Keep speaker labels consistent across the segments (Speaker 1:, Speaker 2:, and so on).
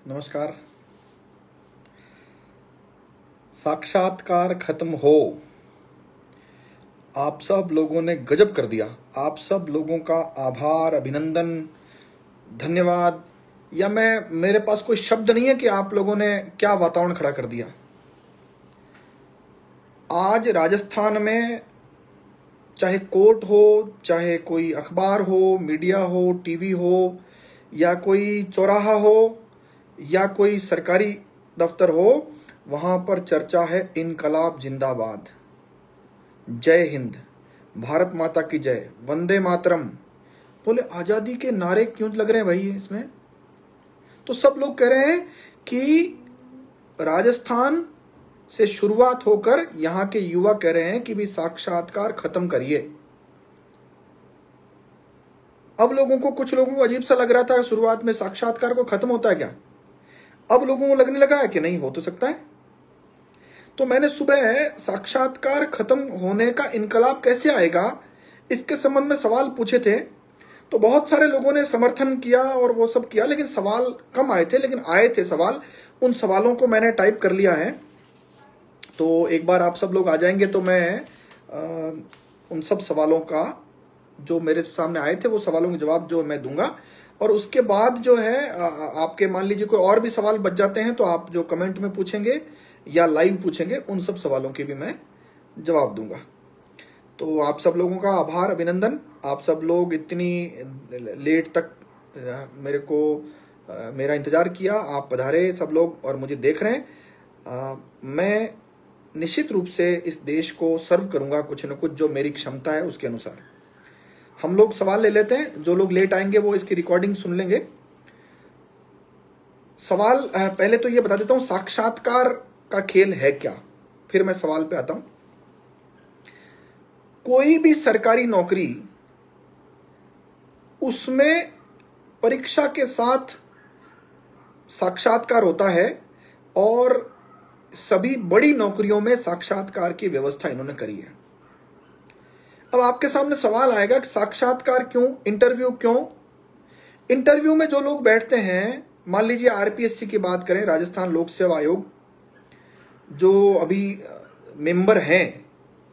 Speaker 1: नमस्कार। साक्षात्कार खत्म हो, आप सब लोगों ने गजब कर दिया। आप सब लोगों का आभार, अभिनंदन, धन्यवाद। या मेरे पास कोई शब्द नहीं है कि आप लोगों ने क्या वातावरण खड़ा कर दिया। आज राजस्थान में चाहे कोर्ट हो, चाहे कोई अखबार हो, मीडिया हो, टीवी हो, या कोई चौराहा हो, या कोई सरकारी दफ्तर हो, वहां पर चर्चा है इनकलाब जिंदाबाद, जय हिंद, भारत माता की जय, वंदे मातरम। बोले आजादी के नारे क्यों लग रहे हैं भाई इसमें? तो सब लोग कह रहे हैं कि राजस्थान से शुरुआत होकर यहां के युवा कह रहे हैं कि भी साक्षात्कार खत्म करिए। अब लोगों को, कुछ लोगों को अजीब सा लग रहा था शुरुआत में, साक्षात्कार को खत्म होता है क्या? अब लोगों को लगने लगा है कि नहीं, हो तो सकता है। तो मैंने सुबह साक्षात्कार खत्म होने का इनकलाब कैसे आएगा, इसके संबंध में सवाल पूछे थे। तो बहुत सारे लोगों ने समर्थन किया और वो सब किया, लेकिन सवाल कम आए थे, लेकिन आए थे सवाल। उन सवालों को मैंने टाइप कर लिया है। तो एक बार आप सब लोग आ जाएंगे तो मैं उन सब सवालों का जो मेरे सामने आए थे वो सवालों के जवाब जो मैं दूंगा। और उसके बाद जो है आपके मान लीजिए कोई और भी सवाल बच जाते हैं तो आप जो कमेंट में पूछेंगे या लाइव पूछेंगे, उन सब सवालों के भी मैं जवाब दूंगा। तो आप सब लोगों का आभार, अभिनंदन। आप सब लोग इतनी लेट तक मेरा इंतजार किया, आप पधारे सब लोग और मुझे देख रहे हैं। मैं निश्चित रूप से इस देश को सर्व करूंगा कुछ न कुछ, जो मेरी क्षमता है उसके अनुसार। हम लोग सवाल ले लेते हैं, जो लोग लेट आएंगे वो इसकी रिकॉर्डिंग सुन लेंगे। सवाल पहले तो ये बता देता हूं साक्षात्कार का खेल है क्या, फिर मैं सवाल पे आता हूं। कोई भी सरकारी नौकरी, उसमें परीक्षा के साथ साक्षात्कार होता है और सभी बड़ी नौकरियों में साक्षात्कार की व्यवस्था इन्होंने करी है। अब आपके सामने सवाल आएगा कि साक्षात्कार क्यों, इंटरव्यू क्यों? इंटरव्यू में जो लोग बैठते हैं, मान लीजिए आरपीएससी की बात करें, राजस्थान लोक सेवा आयोग, जो अभी मेंबर हैं,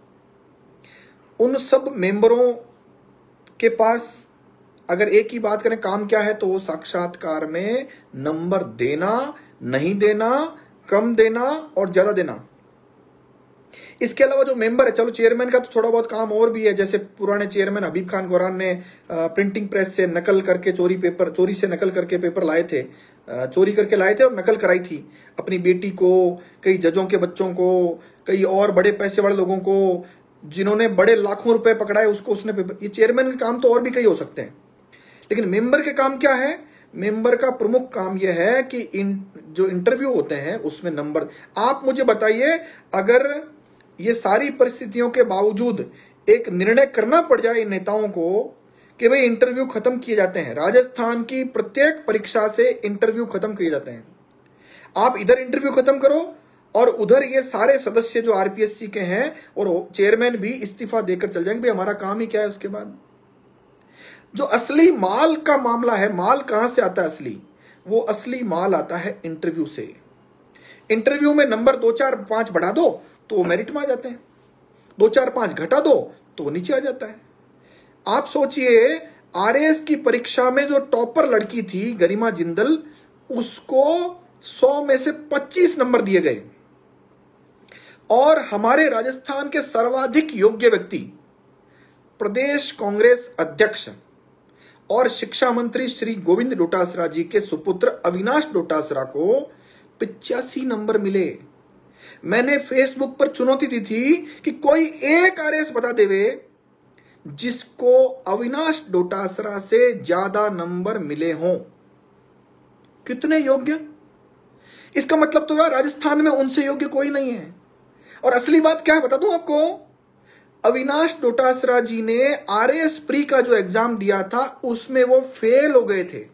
Speaker 1: उन सब मेंबरों के पास अगर एक ही बात करें काम क्या है, तो वो साक्षात्कार में नंबर देना, नहीं देना, कम देना और ज्यादा देना। इसके अलावा जो मेंबर है, चलो चेयरमैन का तो थोड़ा बहुत काम और भी है, जैसे पुराने चेयरमैन हबीब खान गौरान ने प्रिंटिंग प्रेस से नकल करके चोरी से नकल करके पेपर लाए थे, चोरी करके लाए थे और नकल कराई थी अपनी बेटी को, कई जजों के बच्चों को, कई और बड़े पैसे वाले लोगों को, जिन्होंने बड़े लाखों रुपए पकड़ाए उसको उसने पेपर। ये चेयरमैन के काम तो और भी कई हो सकते हैं, लेकिन मेंबर के काम क्या है? मेंबर का प्रमुख काम यह है कि जो इंटरव्यू होते हैं उसमें नंबर। आप मुझे बताइए, अगर ये सारी परिस्थितियों के बावजूद एक निर्णय करना पड़ जाए इन नेताओं को कि भाई इंटरव्यू खत्म किए जाते हैं, राजस्थान की प्रत्येक परीक्षा से इंटरव्यू खत्म किए जाते हैं, आप इधर इंटरव्यू खत्म करो और उधर ये सारे सदस्य जो आरपीएससी के हैं और चेयरमैन भी इस्तीफा देकर चल जाएंगे, भाई हमारा काम ही क्या है उसके बाद? जो असली माल का मामला है, माल कहां से आता है असली? वो असली माल आता है इंटरव्यू से। इंटरव्यू में नंबर 2, 4, 5 बढ़ा दो तो वो मेरिट में आ जाते हैं, 2, 4, 5 घटा दो तो वो नीचे आ जाता है। आप सोचिए, आरएएस की परीक्षा में जो टॉपर लड़की थी गरिमा जिंदल, उसको 100 में से 25 नंबर दिए गए। और हमारे राजस्थान के सर्वाधिक योग्य व्यक्ति, प्रदेश कांग्रेस अध्यक्ष और शिक्षा मंत्री श्री गोविंद डोटासरा जी के सुपुत्र अविनाश डोटासरा को 85 नंबर मिले। मैंने फेसबुक पर चुनौती दी थी कि कोई एक आरएएस बता देवे जिसको अविनाश डोटासरा से ज्यादा नंबर मिले हों। कितने योग्य! इसका मतलब तो यार राजस्थान में उनसे योग्य कोई नहीं है। और असली बात क्या है बता दूं आपको, अविनाश डोटासरा जी ने आरएएस प्री का जो एग्जाम दिया था उसमें वो फेल हो गए थे।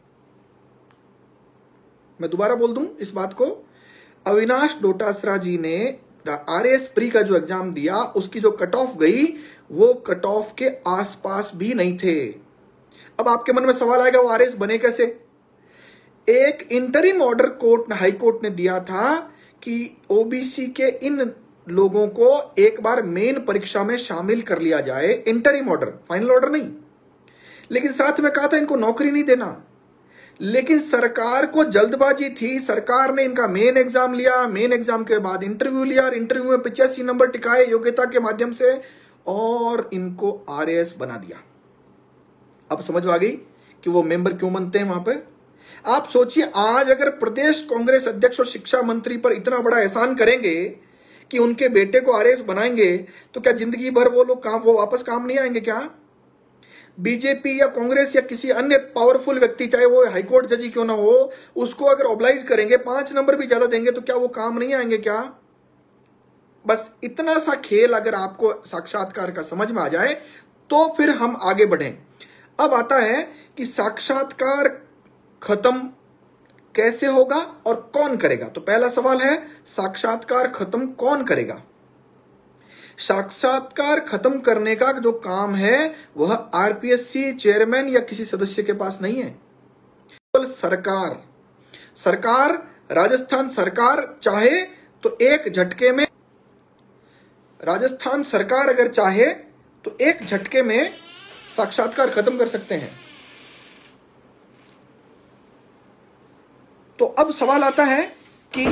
Speaker 1: मैं दोबारा बोल दूं इस बात को, अविनाश डोटासरा जी ने आरएएस प्री का जो एग्जाम दिया, उसकी जो कट ऑफ गई वो कट ऑफ के आसपास भी नहीं थे। अब आपके मन में सवाल आएगा वो आरएएस बने कैसे? एक interim order court high court ने दिया था कि ओबीसी के इन लोगों को एक बार मेन परीक्षा में शामिल कर लिया जाए, इंटरिम ऑर्डर, फाइनल ऑर्डर नहीं। लेकिन साथ में कहा था इनको नौकरी नहीं देना। लेकिन सरकार को जल्दबाजी थी, सरकार ने इनका मेन एग्जाम लिया, मेन एग्जाम के बाद इंटरव्यू लिया, इंटरव्यू में 85 नंबर टिकाए योग्यता के माध्यम से और इनको आरएएस बना दिया। अब समझ आ गई कि वो मेंबर क्यों बनते हैं वहां पर। आप सोचिए, आज अगर प्रदेश कांग्रेस अध्यक्ष और शिक्षा मंत्री पर इतना बड़ा एहसान करेंगे कि उनके बेटे को आरएएस बनाएंगे, तो क्या जिंदगी भर वो लोग वो वापस काम नहीं आएंगे क्या? बीजेपी या कांग्रेस या किसी अन्य पावरफुल व्यक्ति, चाहे वो हाईकोर्ट जज ही क्यों ना हो, उसको अगर ऑब्लाइज करेंगे, 5 नंबर भी ज्यादा देंगे, तो क्या वो काम नहीं आएंगे क्या? बस इतना सा खेल अगर आपको साक्षात्कार का समझ में आ जाए तो फिर हम आगे बढ़ें। अब आता है कि साक्षात्कार खत्म कैसे होगा और कौन करेगा। तो पहला सवाल है, साक्षात्कार खत्म कौन करेगा? साक्षात्कार खत्म करने का जो काम है वह आरपीएससी चेयरमैन या किसी सदस्य के पास नहीं है, केवल सरकार राजस्थान सरकार चाहे तो एक झटके में, राजस्थान सरकार अगर चाहे तो एक झटके में साक्षात्कार खत्म कर सकते हैं। तो अब सवाल आता है कि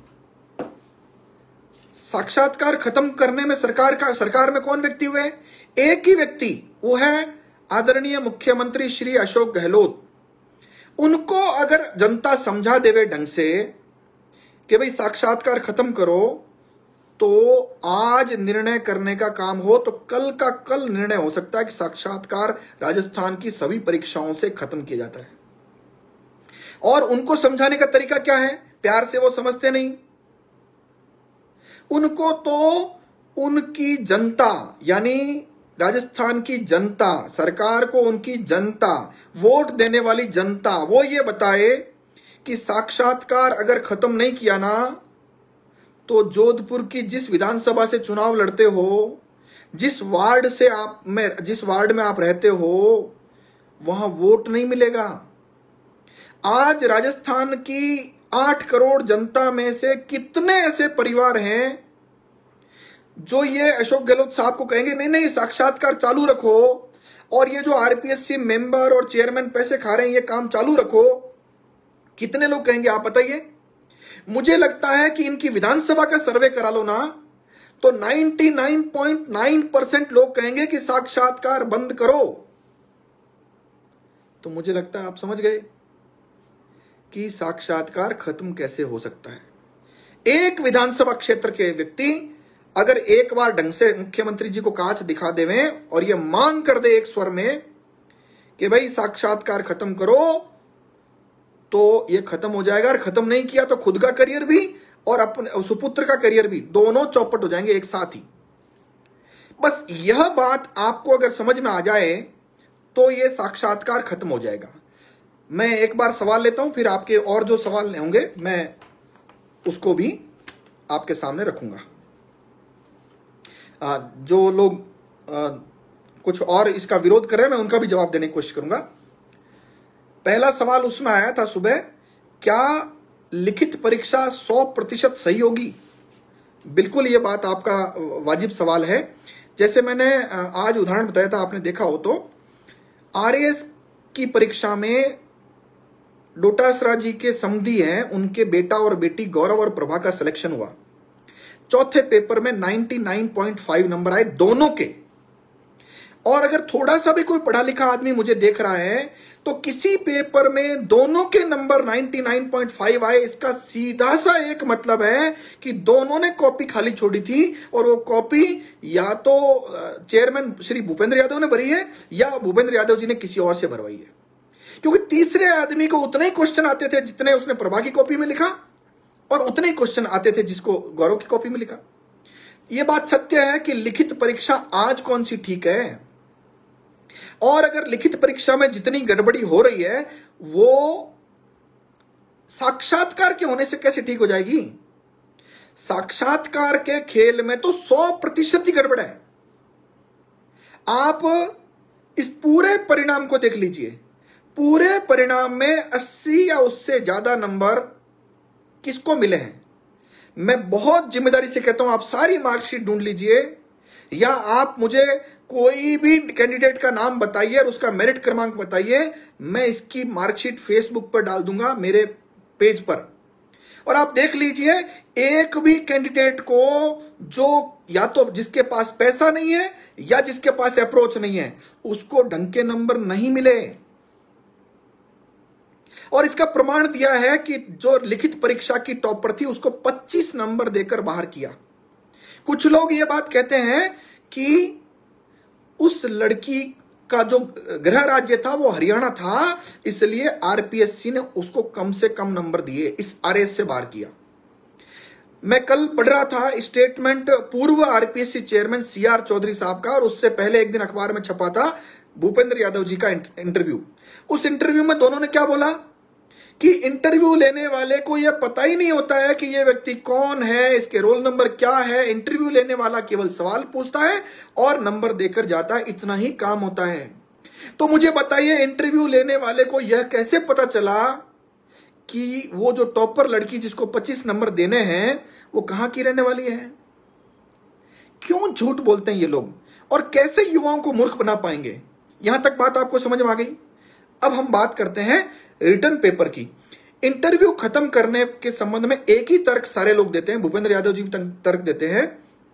Speaker 1: साक्षात्कार खत्म करने में सरकार में कौन व्यक्ति हुए? एक ही व्यक्ति, वो है आदरणीय मुख्यमंत्री श्री अशोक गहलोत। उनको अगर जनता समझा देवे ढंग से कि भाई साक्षात्कार खत्म करो, तो आज निर्णय करने का काम हो तो कल का कल निर्णय हो सकता है कि साक्षात्कार राजस्थान की सभी परीक्षाओं से खत्म किया जाता है। और उनको समझाने का तरीका क्या है? प्यार से वो समझते नहीं। उनको तो उनकी जनता, यानी राजस्थान की जनता, सरकार को उनकी जनता, वोट देने वाली जनता, वो ये बताए कि साक्षात्कार अगर खत्म नहीं किया ना, तो जोधपुर की जिस विधानसभा से चुनाव लड़ते हो, जिस वार्ड में आप रहते हो, वहां वोट नहीं मिलेगा। आज राजस्थान की 8 करोड़ जनता में से कितने ऐसे परिवार हैं जो ये अशोक गहलोत साहब को कहेंगे नहीं नहीं साक्षात्कार चालू रखो, और ये जो आरपीएससी मेंबर और चेयरमैन पैसे खा रहे हैं ये काम चालू रखो? कितने लोग कहेंगे आप बताइए? मुझे लगता है कि इनकी विधानसभा का सर्वे करा लो ना, तो 99.9% लोग कहेंगे कि साक्षात्कार बंद करो। तो मुझे लगता है आप समझ गए कि साक्षात्कार खत्म कैसे हो सकता है। एक विधानसभा क्षेत्र के व्यक्ति अगर एक बार ढंग से मुख्यमंत्री जी को कांच दिखा देवें और ये मांग कर दे एक स्वर में कि भाई साक्षात्कार खत्म करो, तो ये खत्म हो जाएगा। और खत्म नहीं किया तो खुद का करियर भी और अपने सुपुत्र का करियर भी, दोनों चौपट हो जाएंगे एक साथ ही। बस यह बात आपको अगर समझ में आ जाए तो ये साक्षात्कार खत्म हो जाएगा। मैं एक बार सवाल लेता हूं, फिर आपके और जो सवाल होंगे मैं उसको भी आपके सामने रखूंगा। जो लोग कुछ और इसका विरोध कर रहे हैं मैं उनका भी जवाब देने की कोशिश करूंगा। पहला सवाल उसमें आया था सुबह, क्या लिखित परीक्षा 100% सही होगी? बिल्कुल ये बात आपका वाजिब सवाल है। जैसे मैंने आज उदाहरण बताया था, आपने देखा हो तो, आरएएस की परीक्षा में डोटासरा जी के समधी हैं, उनके बेटा और बेटी गौरव और प्रभा का सिलेक्शन हुआ। चौथे पेपर में 99.5 नंबर आए दोनों के। और अगर थोड़ा सा भी कोई पढ़ा लिखा आदमी मुझे देख रहा है तो किसी पेपर में दोनों के नंबर 99.5 आए, इसका सीधा सा एक मतलब है कि दोनों ने कॉपी खाली छोड़ी थी और वो कॉपी या तो चेयरमैन श्री भूपेंद्र यादव ने भरी है या भूपेंद्र यादव जी ने किसी और से भरवाई है। क्योंकि तीसरे आदमी को उतने ही क्वेश्चन आते थे जितने उसने प्रभा की कॉपी में लिखा, और उतने ही क्वेश्चन आते थे जिसको गौरव की कॉपी में लिखा। यह बात सत्य है कि लिखित परीक्षा आज कौन सी ठीक है, और अगर लिखित परीक्षा में जितनी गड़बड़ी हो रही है वो साक्षात्कार के होने से कैसे ठीक हो जाएगी? साक्षात्कार के खेल में तो 100% ही गड़बड़ है। आप इस पूरे परिणाम को देख लीजिए, पूरे परिणाम में 80 या उससे ज्यादा नंबर किसको मिले हैं? मैं बहुत जिम्मेदारी से कहता हूं, आप सारी मार्कशीट ढूंढ लीजिए, या आप मुझे कोई भी कैंडिडेट का नाम बताइए और उसका मेरिट क्रमांक बताइए, मैं इसकी मार्कशीट फेसबुक पर डाल दूंगा, मेरे पेज पर। और आप देख लीजिए, एक भी कैंडिडेट को जो या तो जिसके पास पैसा नहीं है या जिसके पास अप्रोच नहीं है, उसको ढंग के नंबर नहीं मिले। और इसका प्रमाण दिया है कि जो लिखित परीक्षा की टॉपर थी उसको 25 नंबर देकर बाहर किया। कुछ लोग ये बात कहते हैं कि उस लड़की का जो गृह राज्य था वो हरियाणा था, इसलिए आरपीएससी ने उसको कम से कम नंबर दिए, इस आरएस से बाहर किया। मैं कल पढ़ रहा था स्टेटमेंट पूर्व आरपीएससी चेयरमैन सीआर चौधरी साहब का, और उससे पहले एक दिन अखबार में छपा था भूपेंद्र यादव जी का इंटरव्यू। उस इंटरव्यू में दोनों ने क्या बोला कि इंटरव्यू लेने वाले को यह पता ही नहीं होता है कि यह व्यक्ति कौन है, इसके रोल नंबर क्या है। इंटरव्यू लेने वाला केवल सवाल पूछता है और नंबर देकर जाता है, इतना ही काम होता है। तो मुझे बताइए, इंटरव्यू लेने वाले को यह कैसे पता चला कि वो जो टॉपर लड़की जिसको 25 नंबर देने हैं वो कहां की रहने वाली है? क्यों झूठ बोलते हैं ये लोग, और कैसे युवाओं को मूर्ख बना पाएंगे? यहां तक बात आपको समझ में आ गई। अब हम बात करते हैं रिटर्न पेपर की। इंटरव्यू खत्म करने के संबंध में एक ही तर्क सारे लोग देते हैं, भूपेंद्र यादव जी भी तर्क देते हैं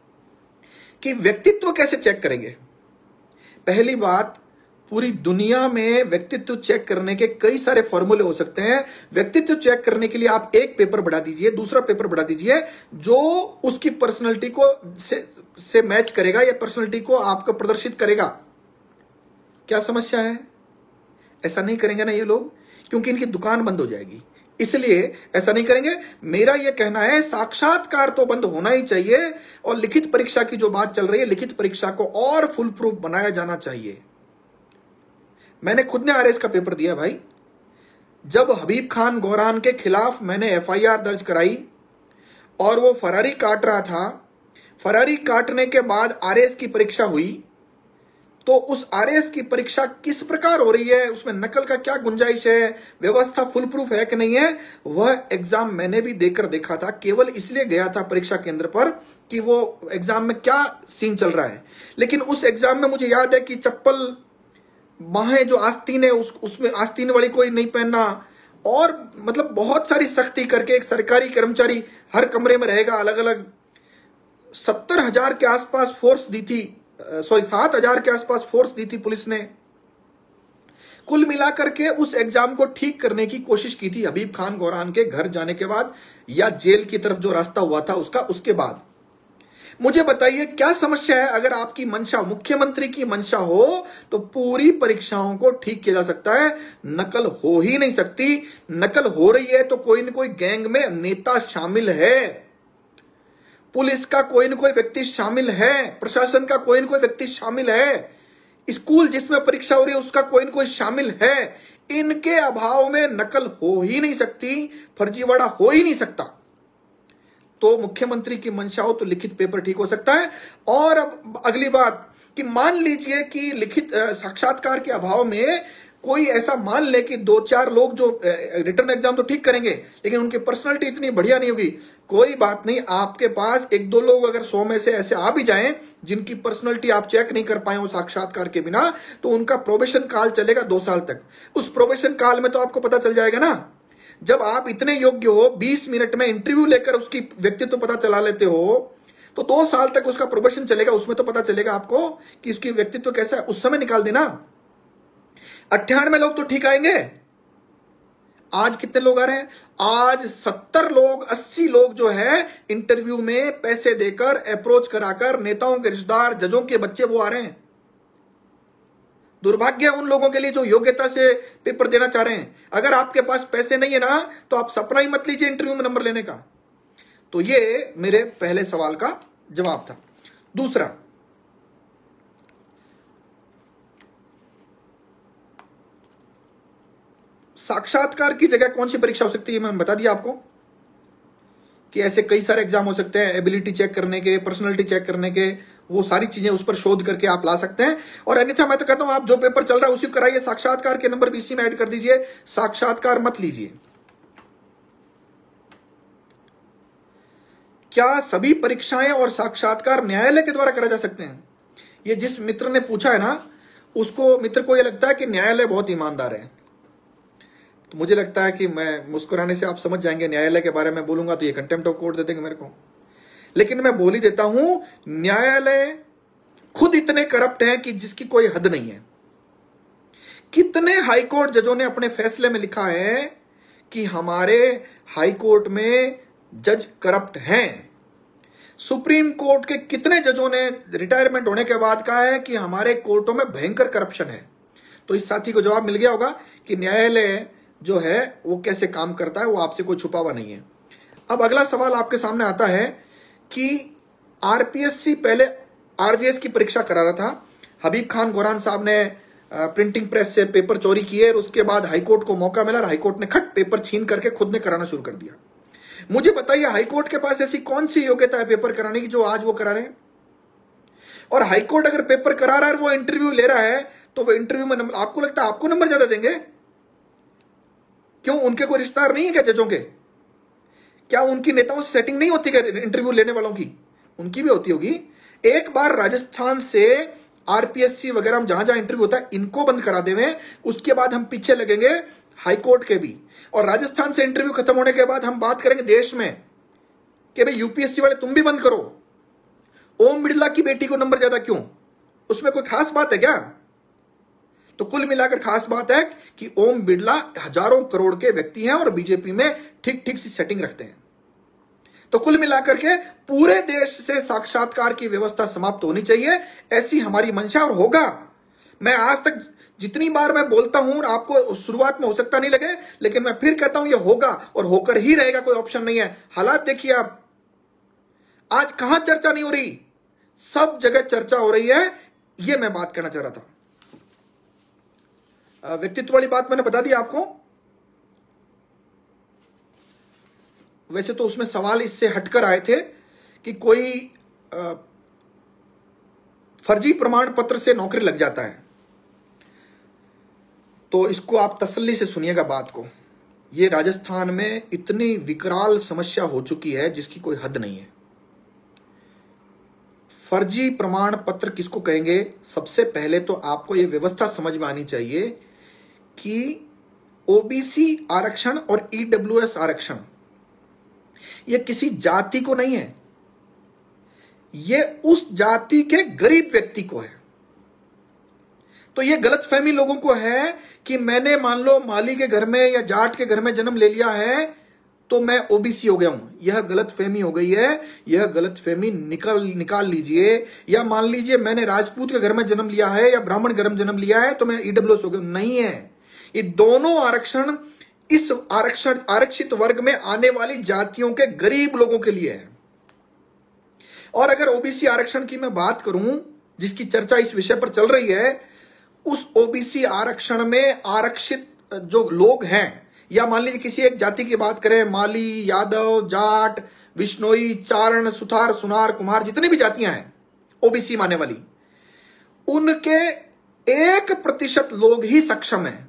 Speaker 1: कि व्यक्तित्व कैसे चेक करेंगे। पहली बात, पूरी दुनिया में व्यक्तित्व चेक करने के कई सारे फॉर्मूले हो सकते हैं। व्यक्तित्व चेक करने के लिए आप एक पेपर बढ़ा दीजिए, दूसरा पेपर बढ़ा दीजिए, जो उसकी पर्सनैलिटी को से मैच करेगा या पर्सनैलिटी को आपको प्रदर्शित करेगा। क्या समस्या है? ऐसा नहीं करेंगे ना ये लोग, क्योंकि इनकी दुकान बंद हो जाएगी, इसलिए ऐसा नहीं करेंगे। मेरा यह कहना है साक्षात्कार तो बंद होना ही चाहिए, और लिखित परीक्षा की जो बात चल रही है, लिखित परीक्षा को और फुल प्रूफ बनाया जाना चाहिए। मैंने खुद ने आरएस का पेपर दिया भाई। जब हबीब खान गौरान के खिलाफ मैंने एफआईआर दर्ज कराई और वो फरारी काट रहा था, फरारी काटने के बाद आरएस की परीक्षा हुई, तो उस आरएस की परीक्षा किस प्रकार हो रही है, उसमें नकल का क्या गुंजाइश है, व्यवस्था फुल प्रूफ है कि नहीं है, वह एग्जाम मैंने भी देकर देखा था। केवल इसलिए गया था परीक्षा केंद्र पर कि वो एग्जाम में क्या सीन चल रहा है। लेकिन उस एग्जाम में मुझे याद है कि चप्पल बाहें जो आस्तीन है उसमें आस्तीन वाली कोई नहीं पहनना, और मतलब बहुत सारी सख्ती करके एक सरकारी कर्मचारी हर कमरे में रहेगा अलग अलग। 70,000 के आसपास फोर्स दी थी, 7,000 के आसपास फोर्स दी थी पुलिस ने। कुल मिलाकर के उस एग्जाम को ठीक करने की कोशिश की थी हबीब खान गौरान के घर जाने के बाद, या जेल की तरफ जो रास्ता हुआ था उसके बाद। मुझे बताइए क्या समस्या है? अगर आपकी मंशा, मुख्यमंत्री की मंशा हो, तो पूरी परीक्षाओं को ठीक किया जा सकता है। नकल हो ही नहीं सकती। नकल हो रही है तो कोई न कोई गैंग में नेता शामिल है, पुलिस का कोई न कोई व्यक्ति शामिल है, प्रशासन का कोई न कोई व्यक्ति शामिल है, स्कूल जिसमें परीक्षा हो रही है उसका कोई न कोई शामिल है। इनके अभाव में नकल हो ही नहीं सकती, फर्जीवाड़ा हो ही नहीं सकता। तो मुख्यमंत्री की मंशा हो तो लिखित पेपर ठीक हो सकता है। और अब अगली बात कि मान लीजिए कि लिखित साक्षात्कार के अभाव में कोई ऐसा मान ले कि 2-4 लोग जो रिटर्न एग्जाम तो ठीक करेंगे लेकिन उनकी पर्सनालिटी इतनी बढ़िया नहीं होगी। कोई बात नहीं, आपके पास 1-2 लोग अगर 100 में से ऐसे आ भी जाएं जिनकी पर्सनालिटी आप चेक नहीं कर पाए हो साक्षात्कार के बिना, तो उनका प्रोबेशन काल चलेगा 2 साल तक। उस प्रोबेशन काल में तो आपको पता चल जाएगा ना, जब आप इतने योग्य हो 20 मिनट में इंटरव्यू लेकर उसकी व्यक्तित्व पता चला लेते हो, तो 2 साल तक उसका प्रोबेशन चलेगा, उसमें तो पता चलेगा आपको कि उसकी व्यक्तित्व कैसा है। उस समय निकाल देना। 98 लोग तो ठीक आएंगे। आज कितने लोग आ रहे हैं? आज 70 लोग 80 लोग जो है इंटरव्यू में पैसे देकर अप्रोच कराकर, नेताओं के रिश्तेदार, जजों के बच्चे वो आ रहे हैं। दुर्भाग्य है उन लोगों के लिए जो योग्यता से पेपर देना चाह रहे हैं। अगर आपके पास पैसे नहीं है ना, तो आप सपना ही मत लीजिए इंटरव्यू में नंबर लेने का। तो ये मेरे पहले सवाल का जवाब था। दूसरा, साक्षात्कार की जगह कौन सी परीक्षा हो सकती है? मैंने बता दिया आपको कि ऐसे कई सारे एग्जाम हो सकते हैं, एबिलिटी चेक करने के, पर्सनालिटी चेक करने के, वो सारी चीजें उस पर शोध करके आप ला सकते हैं। और अन्यथा मैं तो कहता हूं आप जो पेपर चल रहा है उसी को कराइए, साक्षात्कार के नंबर भी इसी में ऐड कर दीजिए, साक्षात्कार मत लीजिए। क्या सभी परीक्षाएं और साक्षात्कार न्यायालय के द्वारा करा जा सकते हैं? ये जिस मित्र ने पूछा है ना, उसको मित्र को यह लगता है कि न्यायालय बहुत ईमानदार है। तो मुझे लगता है कि मैं मुस्कुराने से आप समझ जाएंगे, न्यायालय के बारे में बोलूंगा तो ये कंटेम्प्ट ऑफ कोर्ट दे देंगे मेरे को। लेकिन मैं बोल ही देता हूं, न्यायालय खुद इतने करप्ट हैं कि जिसकी कोई हद नहीं है। कितने हाईकोर्ट जजों ने अपने फैसले में लिखा है कि हमारे हाईकोर्ट में जज करप्ट हैं। सुप्रीम कोर्ट के कितने जजों ने रिटायरमेंट होने के बाद कहा है कि हमारे कोर्टों में भयंकर करप्शन है। तो इस साथी को जवाब मिल गया होगा कि न्यायालय जो है वो कैसे काम करता है, वो आपसे कोई छुपा हुआ नहीं है। अब अगला सवाल आपके सामने आता है कि आरपीएससी पहले आरजेएस की परीक्षा करा रहा था। हबीब खान गोरान साहब ने प्रिंटिंग प्रेस से पेपर चोरी किए और उसके बाद हाईकोर्ट को मौका मिला और हाईकोर्ट ने खट पेपर छीन करके खुद ने कराना शुरू कर दिया। मुझे बताइए हाईकोर्ट के पास ऐसी कौन सी योग्यता है पेपर कराने की जो आज वो करा रहे हैं? और हाईकोर्ट अगर पेपर करा रहा है और वो इंटरव्यू ले रहा है तो वो इंटरव्यू में नंबर, आपको लगता है आपको नंबर ज्यादा देंगे? क्यों, उनके कोई रिश्तेदार नहीं है क्या जजों के? क्या उनकी नेताओं से सेटिंग नहीं होती क्या इंटरव्यू लेने वालों की? उनकी भी होती होगी। एक बार राजस्थान से आरपीएससी वगैरह हम जहां जहां इंटरव्यू होता है इनको बंद करा देंगे, उसके बाद हम पीछे लगेंगे हाईकोर्ट के भी। और राजस्थान से इंटरव्यू खत्म होने के बाद हम बात करेंगे देश में कि भाई यूपीएससी वाले तुम भी बंद करो। ओम बिड़ला की बेटी को नंबर ज्यादा क्यों? उसमें कोई खास बात है क्या? तो कुल मिलाकर खास बात है कि ओम बिड़ला हजारों करोड़ के व्यक्ति हैं और बीजेपी में ठीक ठीक सी सेटिंग रखते हैं। तो कुल मिलाकर के पूरे देश से साक्षात्कार की व्यवस्था समाप्त होनी चाहिए, ऐसी हमारी मंशा और होगा। मैं आज तक जितनी बार मैं बोलता हूं, आपको शुरुआत में हो सकता नहीं लगे, लेकिन मैं फिर कहता हूं यह होगा और होकर ही रहेगा, कोई ऑप्शन नहीं है। हालात देखिए आप, आज कहां चर्चा नहीं हो रही, सब जगह चर्चा हो रही है। यह मैं बात करना चाह रहा था। व्यक्तित्व वाली बात मैंने बता दी आपको। वैसे तो उसमें सवाल इससे हटकर आए थे कि कोई फर्जी प्रमाण पत्र से नौकरी लग जाता है, तो इसको आप तसल्ली से सुनिएगा बात को। ये राजस्थान में इतनी विकराल समस्या हो चुकी है जिसकी कोई हद नहीं है। फर्जी प्रमाण पत्र किसको कहेंगे? सबसे पहले तो आपको यह व्यवस्था समझ में आनी चाहिए कि ओबीसी आरक्षण और ईडब्ल्यूएस आरक्षण यह किसी जाति को नहीं है, यह उस जाति के गरीब व्यक्ति को है। तो यह गलतफहमी लोगों को है कि मैंने मान लो माली के घर में या जाट के घर में जन्म ले लिया है तो मैं ओबीसी हो गया हूं। यह गलतफहमी हो गई है, यह गलतफहमी निकाल लीजिए। या मान लीजिए मैंने राजपूत के घर में जन्म लिया है या ब्राह्मण घर में जन्म लिया है तो मैं ईडब्ल्यूएस हो गया। नहीं है, ये दोनों आरक्षण इस आरक्षित वर्ग में आने वाली जातियों के गरीब लोगों के लिए है। और अगर ओबीसी आरक्षण की मैं बात करूं, जिसकी चर्चा इस विषय पर चल रही है, उस ओबीसी आरक्षण में आरक्षित जो लोग हैं, या मान लीजिए किसी एक जाति की बात करें, माली, यादव, जाट, विश्नोई, चारण, सुथार, सुनार, कुम्हार, जितनी भी जातियां हैं ओबीसी माने वाली, उनके 1% लोग ही सक्षम हैं।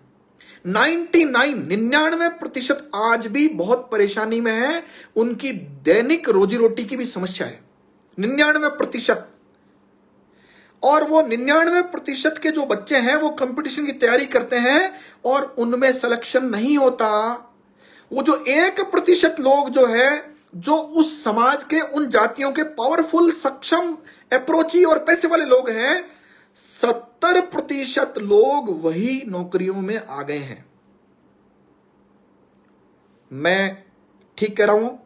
Speaker 1: 99% आज भी बहुत परेशानी में है। उनकी दैनिक रोजी रोटी की भी समस्या है। 99%। और वो 99% के जो बच्चे हैं वो कंपटीशन की तैयारी करते हैं और उनमें सिलेक्शन नहीं होता। वो जो 1% लोग जो है, जो उस समाज के उन जातियों के पावरफुल, सक्षम, अप्रोची और पैसे वाले लोग हैं, 70% लोग वही नौकरियों में आ गए हैं। मैं ठीक कह रहा हूं?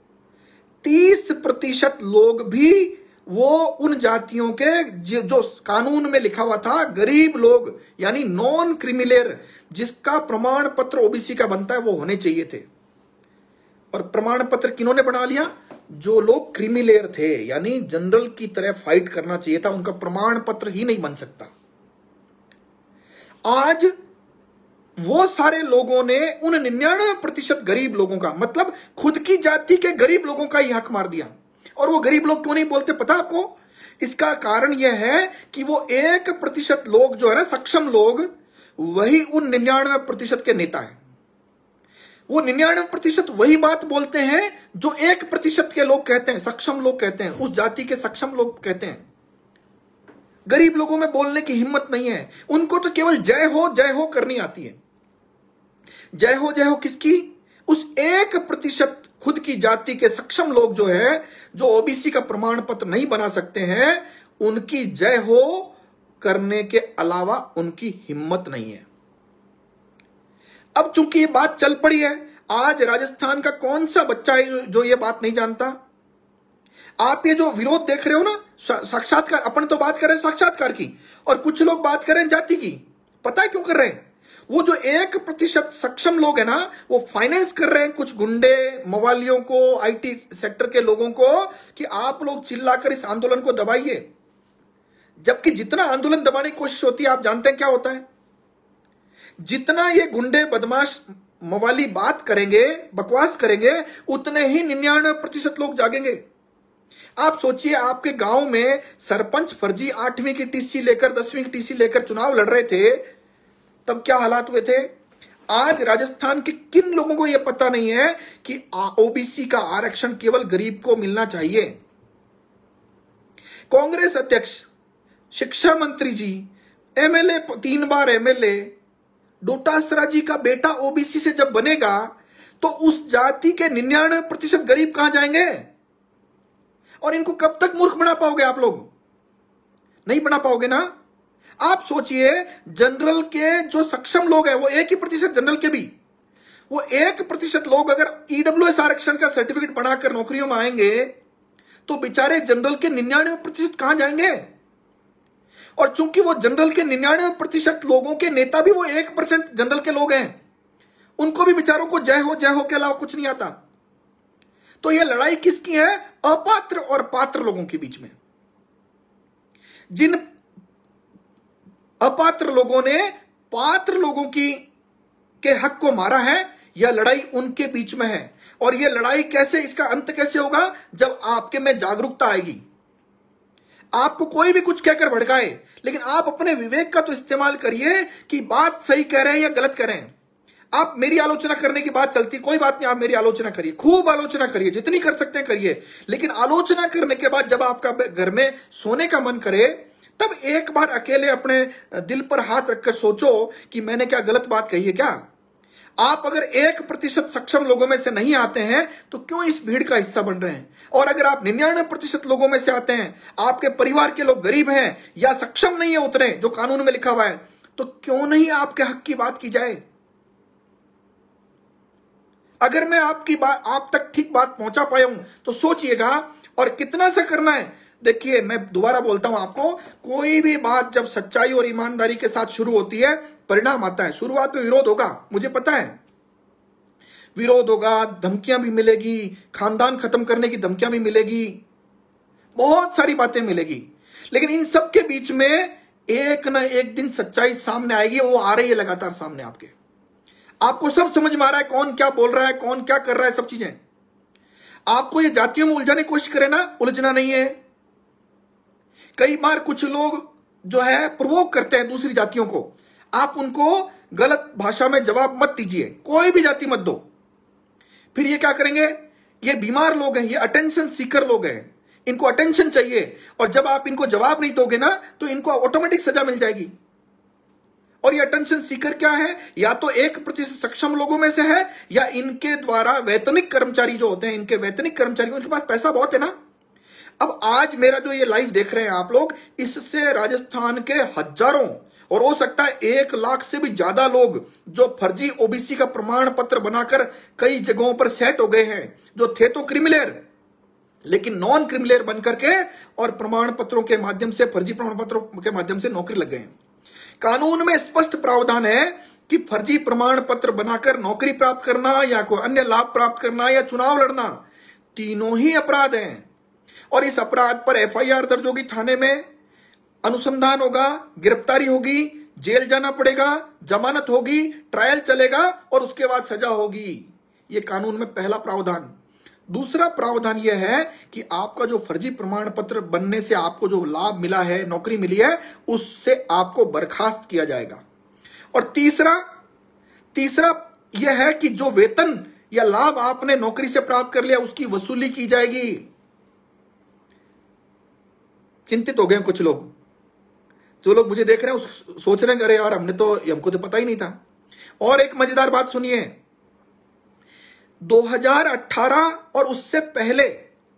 Speaker 1: 30% लोग भी वो उन जातियों के जो कानून में लिखा हुआ था, गरीब लोग यानी नॉन क्रिमिलेयर, जिसका प्रमाण पत्र ओबीसी का बनता है, वो होने चाहिए थे। और प्रमाण पत्र किन्होंने बना लिया? जो लोग क्रिमिलेयर थे, यानी जनरल की तरह फाइट करना चाहिए था, उनका प्रमाण पत्र ही नहीं बन सकता। आज वो सारे लोगों ने उन 99% गरीब लोगों का, मतलब खुद की जाति के गरीब लोगों का ही हक मार दिया। और वो गरीब लोग क्यों नहीं बोलते पता आपको? इसका कारण यह है कि वो 1% लोग जो है ना, सक्षम लोग, वही उन 99% के नेता है। वो 99% वही बात बोलते हैं जो 1% के लोग कहते हैं, सक्षम लोग कहते हैं, उस जाति के सक्षम लोग कहते हैं। गरीब लोगों में बोलने की हिम्मत नहीं है। उनको तो केवल जय हो करनी आती है। जय हो किसकी? उस 1% खुद की जाति के सक्षम लोग जो है, जो ओबीसी का प्रमाण पत्र नहीं बना सकते हैं, उनकी जय हो करने के अलावा उनकी हिम्मत नहीं है। अब चूंकि ये बात चल पड़ी है, आज राजस्थान का कौन सा बच्चा है जो ये बात नहीं जानता? आप ये जो विरोध देख रहे हो ना, साक्षात्कार, अपन तो बात कर रहे हैं साक्षात्कार की, और कुछ लोग बात कर रहे हैं जाति की। पता है क्यों कर रहे हैं? वो जो 1% सक्षम लोग हैं ना, वो फाइनेंस कर रहे हैं कुछ गुंडे मवालियों को, आईटी सेक्टर के लोगों को, कि आप लोग चिल्लाकर इस आंदोलन को दबाइए। जबकि जितना आंदोलन दबाने की कोशिश होती है, आप जानते हैं क्या होता है? जितना ये गुंडे बदमाश मवाली बात करेंगे, बकवास करेंगे, उतने ही 99% लोग जागेंगे। आप सोचिए, आपके गांव में सरपंच फर्जी 8वीं की टीसी लेकर, 10वीं की टीसी लेकर चुनाव लड़ रहे थे, तब क्या हालात हुए थे? आज राजस्थान के किन लोगों को यह पता नहीं है कि ओबीसी का आरक्षण केवल गरीब को मिलना चाहिए? कांग्रेस अध्यक्ष, शिक्षा मंत्री जी, एमएलए, 3 बार एमएलए, डोटासरा जी का बेटा ओबीसी से जब बनेगा, तो उस जाति के 99% गरीब कहां जाएंगे? और इनको कब तक मूर्ख बना पाओगे आप लोग? नहीं बना पाओगे ना। आप सोचिए, जनरल के जो सक्षम लोग हैं, वो 1% जनरल के भी, वो 1% लोग अगर ईडब्ल्यूएस आरक्षण का सर्टिफिकेट बनाकर नौकरियों में आएंगे, तो बेचारे जनरल के 99% कहां जाएंगे? और चूंकि वो जनरल के 99% लोगों के नेता भी वो 1% जनरल के लोग हैं, उनको भी बेचारों को जय हो के अलावा कुछ नहीं आता। तो यह लड़ाई किसकी है? अपात्र और पात्र लोगों के बीच में। जिन अपात्र लोगों ने पात्र लोगों के हक को मारा है, यह लड़ाई उनके बीच में है। और यह लड़ाई कैसे, इसका अंत कैसे होगा? जब आपके में जागरूकता आएगी। आपको कोई भी कुछ कहकर भड़काए, लेकिन आप अपने विवेक का तो इस्तेमाल करिए कि बात सही कह रहे हैं या गलत कह रहे हैं। आप मेरी आलोचना करने की बात चलती, कोई बात नहीं, आप मेरी आलोचना करिए, खूब आलोचना करिए, जितनी कर सकते हैं करिए। लेकिन आलोचना करने के बाद जब आपका घर में सोने का मन करे, तब एक बार अकेले अपने दिल पर हाथ रखकर सोचो कि मैंने क्या गलत बात कही है क्या? आप अगर 1% सक्षम लोगों में से नहीं आते हैं, तो क्यों इस भीड़ का हिस्सा बन रहे हैं? और अगर आप 99% लोगों में से आते हैं, आपके परिवार के लोग गरीब हैं या सक्षम नहीं है उतने जो कानून में लिखा हुआ है, तो क्यों नहीं आपके हक की बात की जाए? अगर मैं आपकी बात, आप तक ठीक बात पहुंचा पाया हूं, तो सोचिएगा। और कितना सा करना है? देखिए, मैं दोबारा बोलता हूं आपको, कोई भी बात जब सच्चाई और ईमानदारी के साथ शुरू होती है, परिणाम आता है। शुरुआत में विरोध होगा, मुझे पता है, विरोध होगा, धमकियां भी मिलेगी, खानदान खत्म करने की धमकियां भी मिलेगी, बहुत सारी बातें मिलेगी। लेकिन इन सब के बीच में एक ना एक दिन सच्चाई सामने आएगी। वो आ रही है लगातार सामने आपके। आपको सब समझ में आ रहा है, कौन क्या बोल रहा है, कौन क्या कर रहा है, सब चीजें। आपको ये जातियों में उलझाने की कोशिश करे ना, उलझना नहीं है। कई बार कुछ लोग जो है प्रोवोक करते हैं दूसरी जातियों को, आप उनको गलत भाषा में जवाब मत दीजिए, कोई भी जाति मत दो। फिर ये क्या करेंगे? ये बीमार लोग हैं, ये अटेंशन सीकर लोग हैं, इनको अटेंशन चाहिए। और जब आप इनको जवाब नहीं दोगे ना, तो इनको ऑटोमेटिक सजा मिल जाएगी। और ये अटेंशन सीकर क्या है? या तो 1% सक्षम लोगों में से है, या इनके द्वारा वैतनिक कर्मचारी जो होते हैं, इनके वैतनिक कर्मचारी, उनके पास पैसा बहुत है ना। अब आज मेरा जो ये लाइव देख रहे हैं आप लोग, इससे राजस्थान के हजारों और हो सकता है 1 लाख से भी ज्यादा लोग जो फर्जी ओबीसी का प्रमाण पत्र बनाकर कई जगहों पर सेट हो गए हैं, जो थे तो क्रिमिनल, लेकिन नॉन क्रिमिनल बनकर के और प्रमाण पत्रों के माध्यम से, फर्जी प्रमाण पत्रों के माध्यम से नौकरी लग गए हैं। कानून में स्पष्ट प्रावधान है कि फर्जी प्रमाण पत्र बनाकर नौकरी प्राप्त करना या कोई अन्य लाभ प्राप्त करना या चुनाव लड़ना, तीनों ही अपराध हैं। और इस अपराध पर एफआईआर दर्ज होगी थाने में, अनुसंधान होगा, गिरफ्तारी होगी, जेल जाना पड़ेगा, जमानत होगी, ट्रायल चलेगा और उसके बाद सजा होगी। यह कानून में पहला प्रावधान। दूसरा प्रावधान यह है कि आपका जो फर्जी प्रमाण पत्र बनने से आपको जो लाभ मिला है, नौकरी मिली है, उससे आपको बर्खास्त किया जाएगा। और तीसरा यह है कि जो वेतन या लाभ आपने नौकरी से प्राप्त कर लिया उसकी वसूली की जाएगी। चिंतित हो गए कुछ लोग, जो लोग मुझे देख रहे हैं सोच रहे हैं अरे यार हमको तो पता ही नहीं था। और एक मजेदार बात सुनिए, 2018 और उससे पहले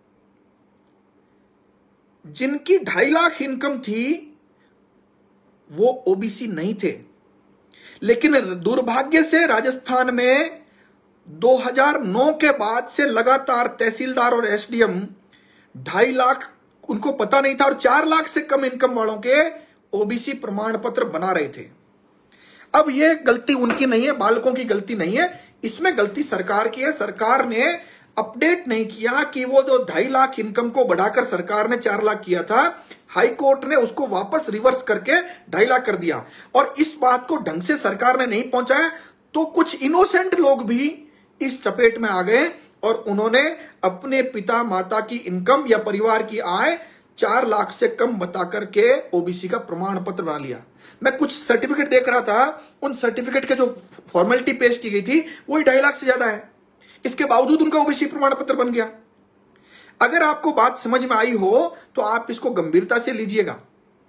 Speaker 1: जिनकी 2.5 लाख इनकम थी वो ओबीसी नहीं थे, लेकिन दुर्भाग्य से राजस्थान में 2009 के बाद से लगातार तहसीलदार और एसडीएम 2.5 लाख उनको पता नहीं था और 4 लाख से कम इनकम वालों के ओबीसी प्रमाण पत्र बना रहे थे। अब यह गलती उनकी नहीं है, बालकों की गलती नहीं है, इसमें गलती सरकार की है। सरकार ने अपडेट नहीं किया कि वो जो 2.5 लाख इनकम को बढ़ाकर सरकार ने 4 लाख किया था, हाई कोर्ट ने उसको वापस रिवर्स करके 2.5 लाख कर दिया और इस बात को ढंग से सरकार ने नहीं पहुंचाया, तो कुछ इनोसेंट लोग भी इस चपेट में आ गए और उन्होंने अपने पिता माता की इनकम या परिवार की आय 4 लाख से कम बता करके ओबीसी का प्रमाण पत्र बना लिया। मैं कुछ सर्टिफिकेट देख रहा था, उन सर्टिफिकेट के जो फॉर्मेलिटी पेश की गई थी वही 2.5 लाख से ज्यादा है, इसके बावजूद उनका ओबीसी प्रमाण पत्र बन गया। अगर आपको बात समझ में आई हो तो आप इसको गंभीरता से लीजिएगा।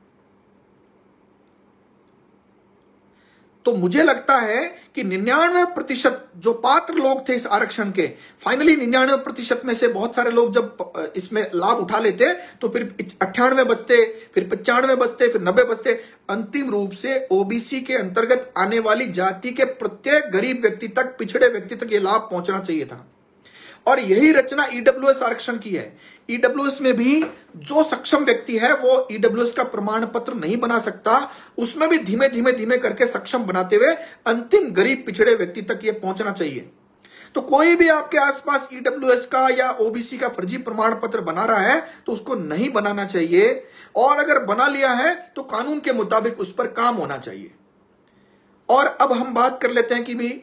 Speaker 1: तो मुझे लगता है कि 99% जो पात्र लोग थे इस आरक्षण के, फाइनली 99% में से बहुत सारे लोग जब इसमें लाभ उठा लेते तो फिर 98 बचते, फिर 95 बचते, फिर 90 बचते। अंतिम रूप से ओबीसी के अंतर्गत आने वाली जाति के प्रत्येक गरीब व्यक्ति तक, पिछड़े व्यक्ति तक यह लाभ पहुंचना चाहिए था और यही रचना ईडब्ल्यूएस आरक्षण की है। ईडब्ल्यूएस में भी जो सक्षम व्यक्ति है वो ईडब्ल्यूएस का प्रमाण पत्र नहीं बना सकता, उसमें भी धीमे धीमे करके सक्षम बनाते हुए अंतिम गरीब पिछड़े व्यक्ति तक ये पहुंचना चाहिए। तो कोई भी आपके आसपास ईडब्ल्यूएस का या ओबीसी का फर्जी प्रमाण पत्र बना रहा है तो उसको नहीं बनाना चाहिए, और अगर बना लिया है तो कानून के मुताबिक उस पर काम होना चाहिए। और अब हम बात कर लेते हैं कि भी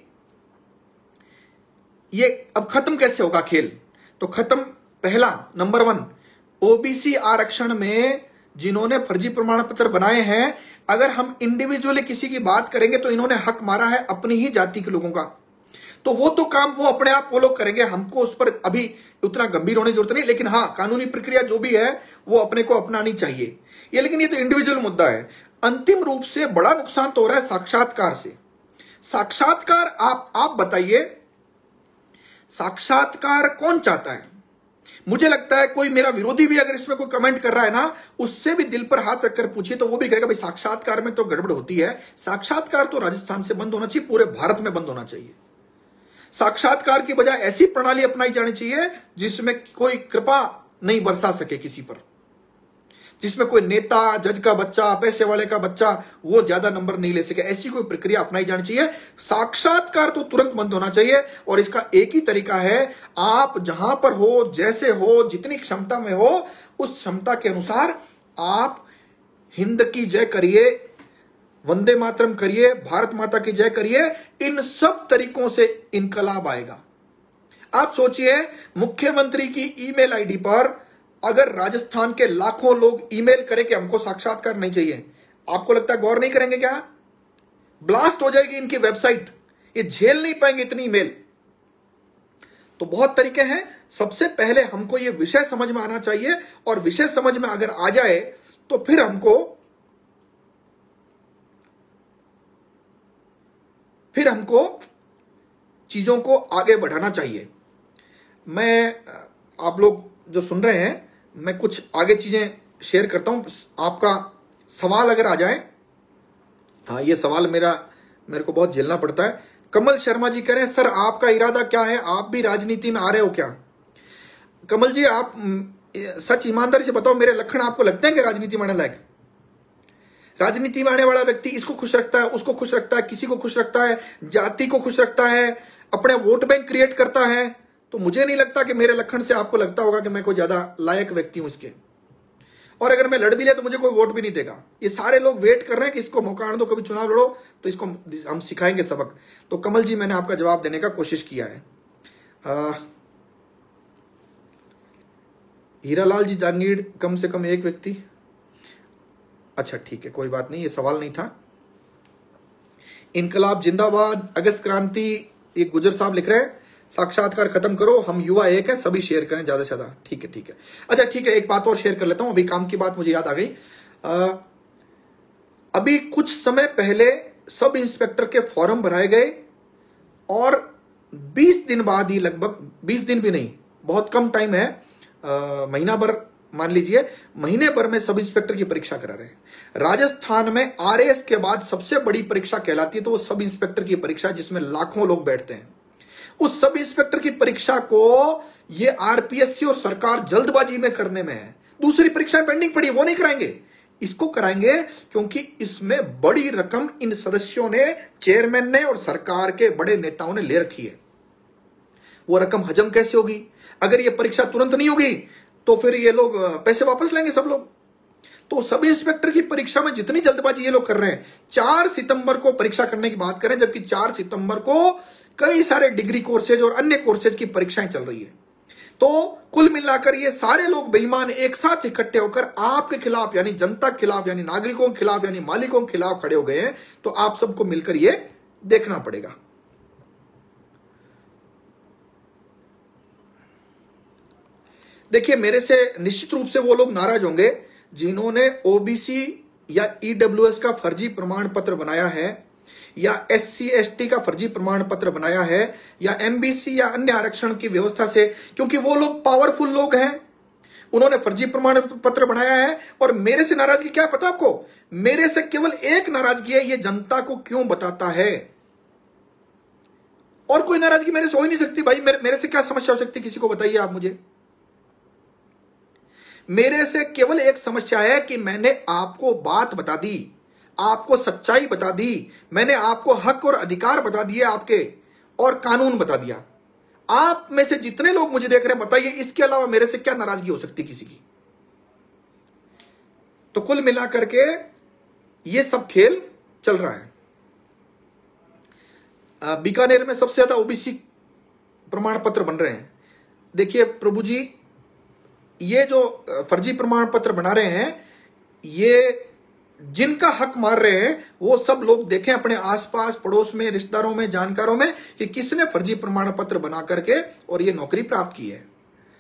Speaker 1: ये अब खत्म कैसे होगा खेल। तो खत्म, पहला नंबर 1, ओबीसी आरक्षण में जिन्होंने फर्जी प्रमाण पत्र बनाए हैं, अगर हम इंडिविजुअली किसी की बात करेंगे तो इन्होंने हक मारा है अपनी ही जाति के लोगों का, तो वो तो काम वो अपने आप वो लोग करेंगे, हमको उस पर अभी उतना गंभीर होने की जरूरत नहीं। लेकिन हाँ, कानूनी प्रक्रिया जो भी है वो अपने को अपनानी चाहिए ये, लेकिन ये तो इंडिविजुअल मुद्दा है। अंतिम रूप से बड़ा नुकसान तो हो रहा है साक्षात्कार से। साक्षात्कार आप बताइए, साक्षात्कार कौन चाहता है? मुझे लगता है कोई मेरा विरोधी भी अगर इसमें कोई कमेंट कर रहा है ना, उससे भी दिल पर हाथ रखकर पूछिए तो वो भी कहेगा भाई साक्षात्कार में तो गड़बड़ होती है। साक्षात्कार तो राजस्थान से बंद होना चाहिए, पूरे भारत में बंद होना चाहिए। साक्षात्कार की बजाय ऐसी प्रणाली अपनाई जानी चाहिए जिसमें कोई कृपा नहीं बरसा सके किसी पर, जिसमें कोई नेता, जज का बच्चा, पैसे वाले का बच्चा वो ज्यादा नंबर नहीं ले सके, ऐसी कोई प्रक्रिया अपनाई जानी चाहिए। साक्षात्कार तो तुरंत बंद होना चाहिए और इसका एक ही तरीका है, आप जहां पर हो, जैसे हो, जितनी क्षमता में हो, उस क्षमता के अनुसार आप हिंद की जय करिए, वंदे मातरम करिए, भारत माता की जय करिए। इन सब तरीकों से इनकलाब आएगा। आप सोचिए, मुख्यमंत्री की ईमेल आईडी पर अगर राजस्थान के लाखों लोग ईमेल करें कि हमको साक्षात्कार नहीं चाहिए, आपको लगता है गौर नहीं करेंगे क्या? ब्लास्ट हो जाएगी इनकी वेबसाइट, ये झेल नहीं पाएंगे इतनी ईमेल। तो बहुत तरीके हैं। सबसे पहले हमको ये विषय समझ में आना चाहिए और विषय समझ में अगर आ जाए तो फिर हमको चीजों को आगे बढ़ाना चाहिए। आप लोग जो सुन रहे हैं, मैं कुछ आगे चीजें शेयर करता हूं। आपका सवाल अगर आ जाए, हाँ ये सवाल मेरे को बहुत झेलना पड़ता है। कमल शर्मा जी कह रहे हैं सर आपका इरादा क्या है, आप भी राजनीति में आ रहे हो क्या? कमल जी, आप सच ईमानदारी से बताओ, मेरे लक्षण आपको लगते हैं कि राजनीति में आने लायक? राजनीति में आने वाला व्यक्ति इसको खुश रखता है, उसको खुश रखता है, किसी को खुश रखता है, जाति को खुश रखता है, अपने वोट बैंक क्रिएट करता है। तो मुझे नहीं लगता कि मेरे लक्षण से आपको लगता होगा कि मैं कोई ज्यादा लायक व्यक्ति हूं इसके, और अगर मैं लड़ भी लिया तो मुझे कोई वोट भी नहीं देगा। ये सारे लोग वेट कर रहे हैं कि इसको मौका आने दो, कभी चुनाव लड़ो तो इसको हम सिखाएंगे सबक। तो कमल जी, मैंने आपका जवाब देने का कोशिश किया है। हीरालाल जी जांगीड़ कम से कम एक व्यक्ति। अच्छा ठीक है, कोई बात नहीं, ये सवाल नहीं था। इनकलाब जिंदाबाद, अगस्त क्रांति, ये गुजर साहब लिख रहे हैं साक्षात्कार खत्म करो, हम युवा एक है, सभी शेयर करें ज्यादा से ज्यादा। ठीक है ठीक है, अच्छा ठीक है, एक बात और शेयर कर लेता हूं, अभी काम की बात मुझे याद आ गई। अभी कुछ समय पहले सब इंस्पेक्टर के फॉर्म भराए गए और 20 दिन बाद ही, लगभग 20 दिन भी नहीं, बहुत कम टाइम है, महीना भर मान लीजिए, महीने भर में सब इंस्पेक्टर की परीक्षा करा रहे हैं। राजस्थान में आरएएस के बाद सबसे बड़ी परीक्षा कहलाती है तो वो सब इंस्पेक्टर की परीक्षा, जिसमें लाखों लोग बैठते हैं। उस सब इंस्पेक्टर की परीक्षा को ये आरपीएससी और सरकार जल्दबाजी में करने में है। दूसरी परीक्षाएं पेंडिंग पड़ी, वो नहीं कराएंगे, इसको कराएंगे क्योंकि इसमें बड़ी रकम इन सदस्यों ने, चेयरमैन ने और सरकार के बड़े नेताओं ने ले रखी है। वो रकम हजम कैसे होगी? अगर ये परीक्षा तुरंत नहीं होगी तो फिर ये लोग पैसे वापस लेंगे सब लोग। तो सब इंस्पेक्टर की परीक्षा में जितनी जल्दबाजी ये लोग कर रहे हैं, 4 सितंबर को परीक्षा करने की बात करें, जबकि 4 सितंबर को कई सारे डिग्री कोर्सेज और अन्य कोर्सेज की परीक्षाएं चल रही है। तो कुल मिलाकर ये सारे लोग बेईमान एक साथ इकट्ठे होकर आपके खिलाफ, यानी जनता के खिलाफ, यानी नागरिकों के खिलाफ, यानी मालिकों के खिलाफ खड़े हो गए हैं। तो आप सबको मिलकर ये देखना पड़ेगा। देखिए, मेरे से निश्चित रूप से वो लोग नाराज होंगे जिन्होंने ओबीसी या ईडब्ल्यूएस का फर्जी प्रमाण पत्र बनाया है, या एससी एसटी का फर्जी प्रमाण पत्र बनाया है, या एमबीसी या अन्य आरक्षण की व्यवस्था से, क्योंकि वो लोग पावरफुल लोग हैं, उन्होंने फर्जी प्रमाण पत्र बनाया है। और मेरे से नाराजगी क्या है पता आपको? मेरे से केवल एक नाराजगी है, ये जनता को क्यों बताता है, और कोई नाराजगी मेरे से हो ही नहीं सकती। भाई मेरे से क्या समस्या हो सकती, किसी को बताइए आप मुझे। मेरे से केवल एक समस्या है कि मैंने आपको बात बता दी, आपको सच्चाई बता दी, मैंने आपको हक और अधिकार बता दिए आपके, और कानून बता दिया। आप में से जितने लोग मुझे देख रहे हैं, बताइए इसके अलावा मेरे से क्या नाराजगी हो सकती किसी की? तो कुल मिलाकर के ये सब खेल चल रहा है। बीकानेर में सबसे ज्यादा ओबीसी प्रमाण पत्र बन रहे हैं। देखिए प्रभु जी, ये जो फर्जी प्रमाण पत्र बना रहे हैं, ये जिनका हक मार रहे हैं वो सब लोग देखें अपने आसपास, पड़ोस में, रिश्तेदारों में, जानकारों में, कि किसने फर्जी प्रमाण पत्र बना करके और ये नौकरी प्राप्त की है।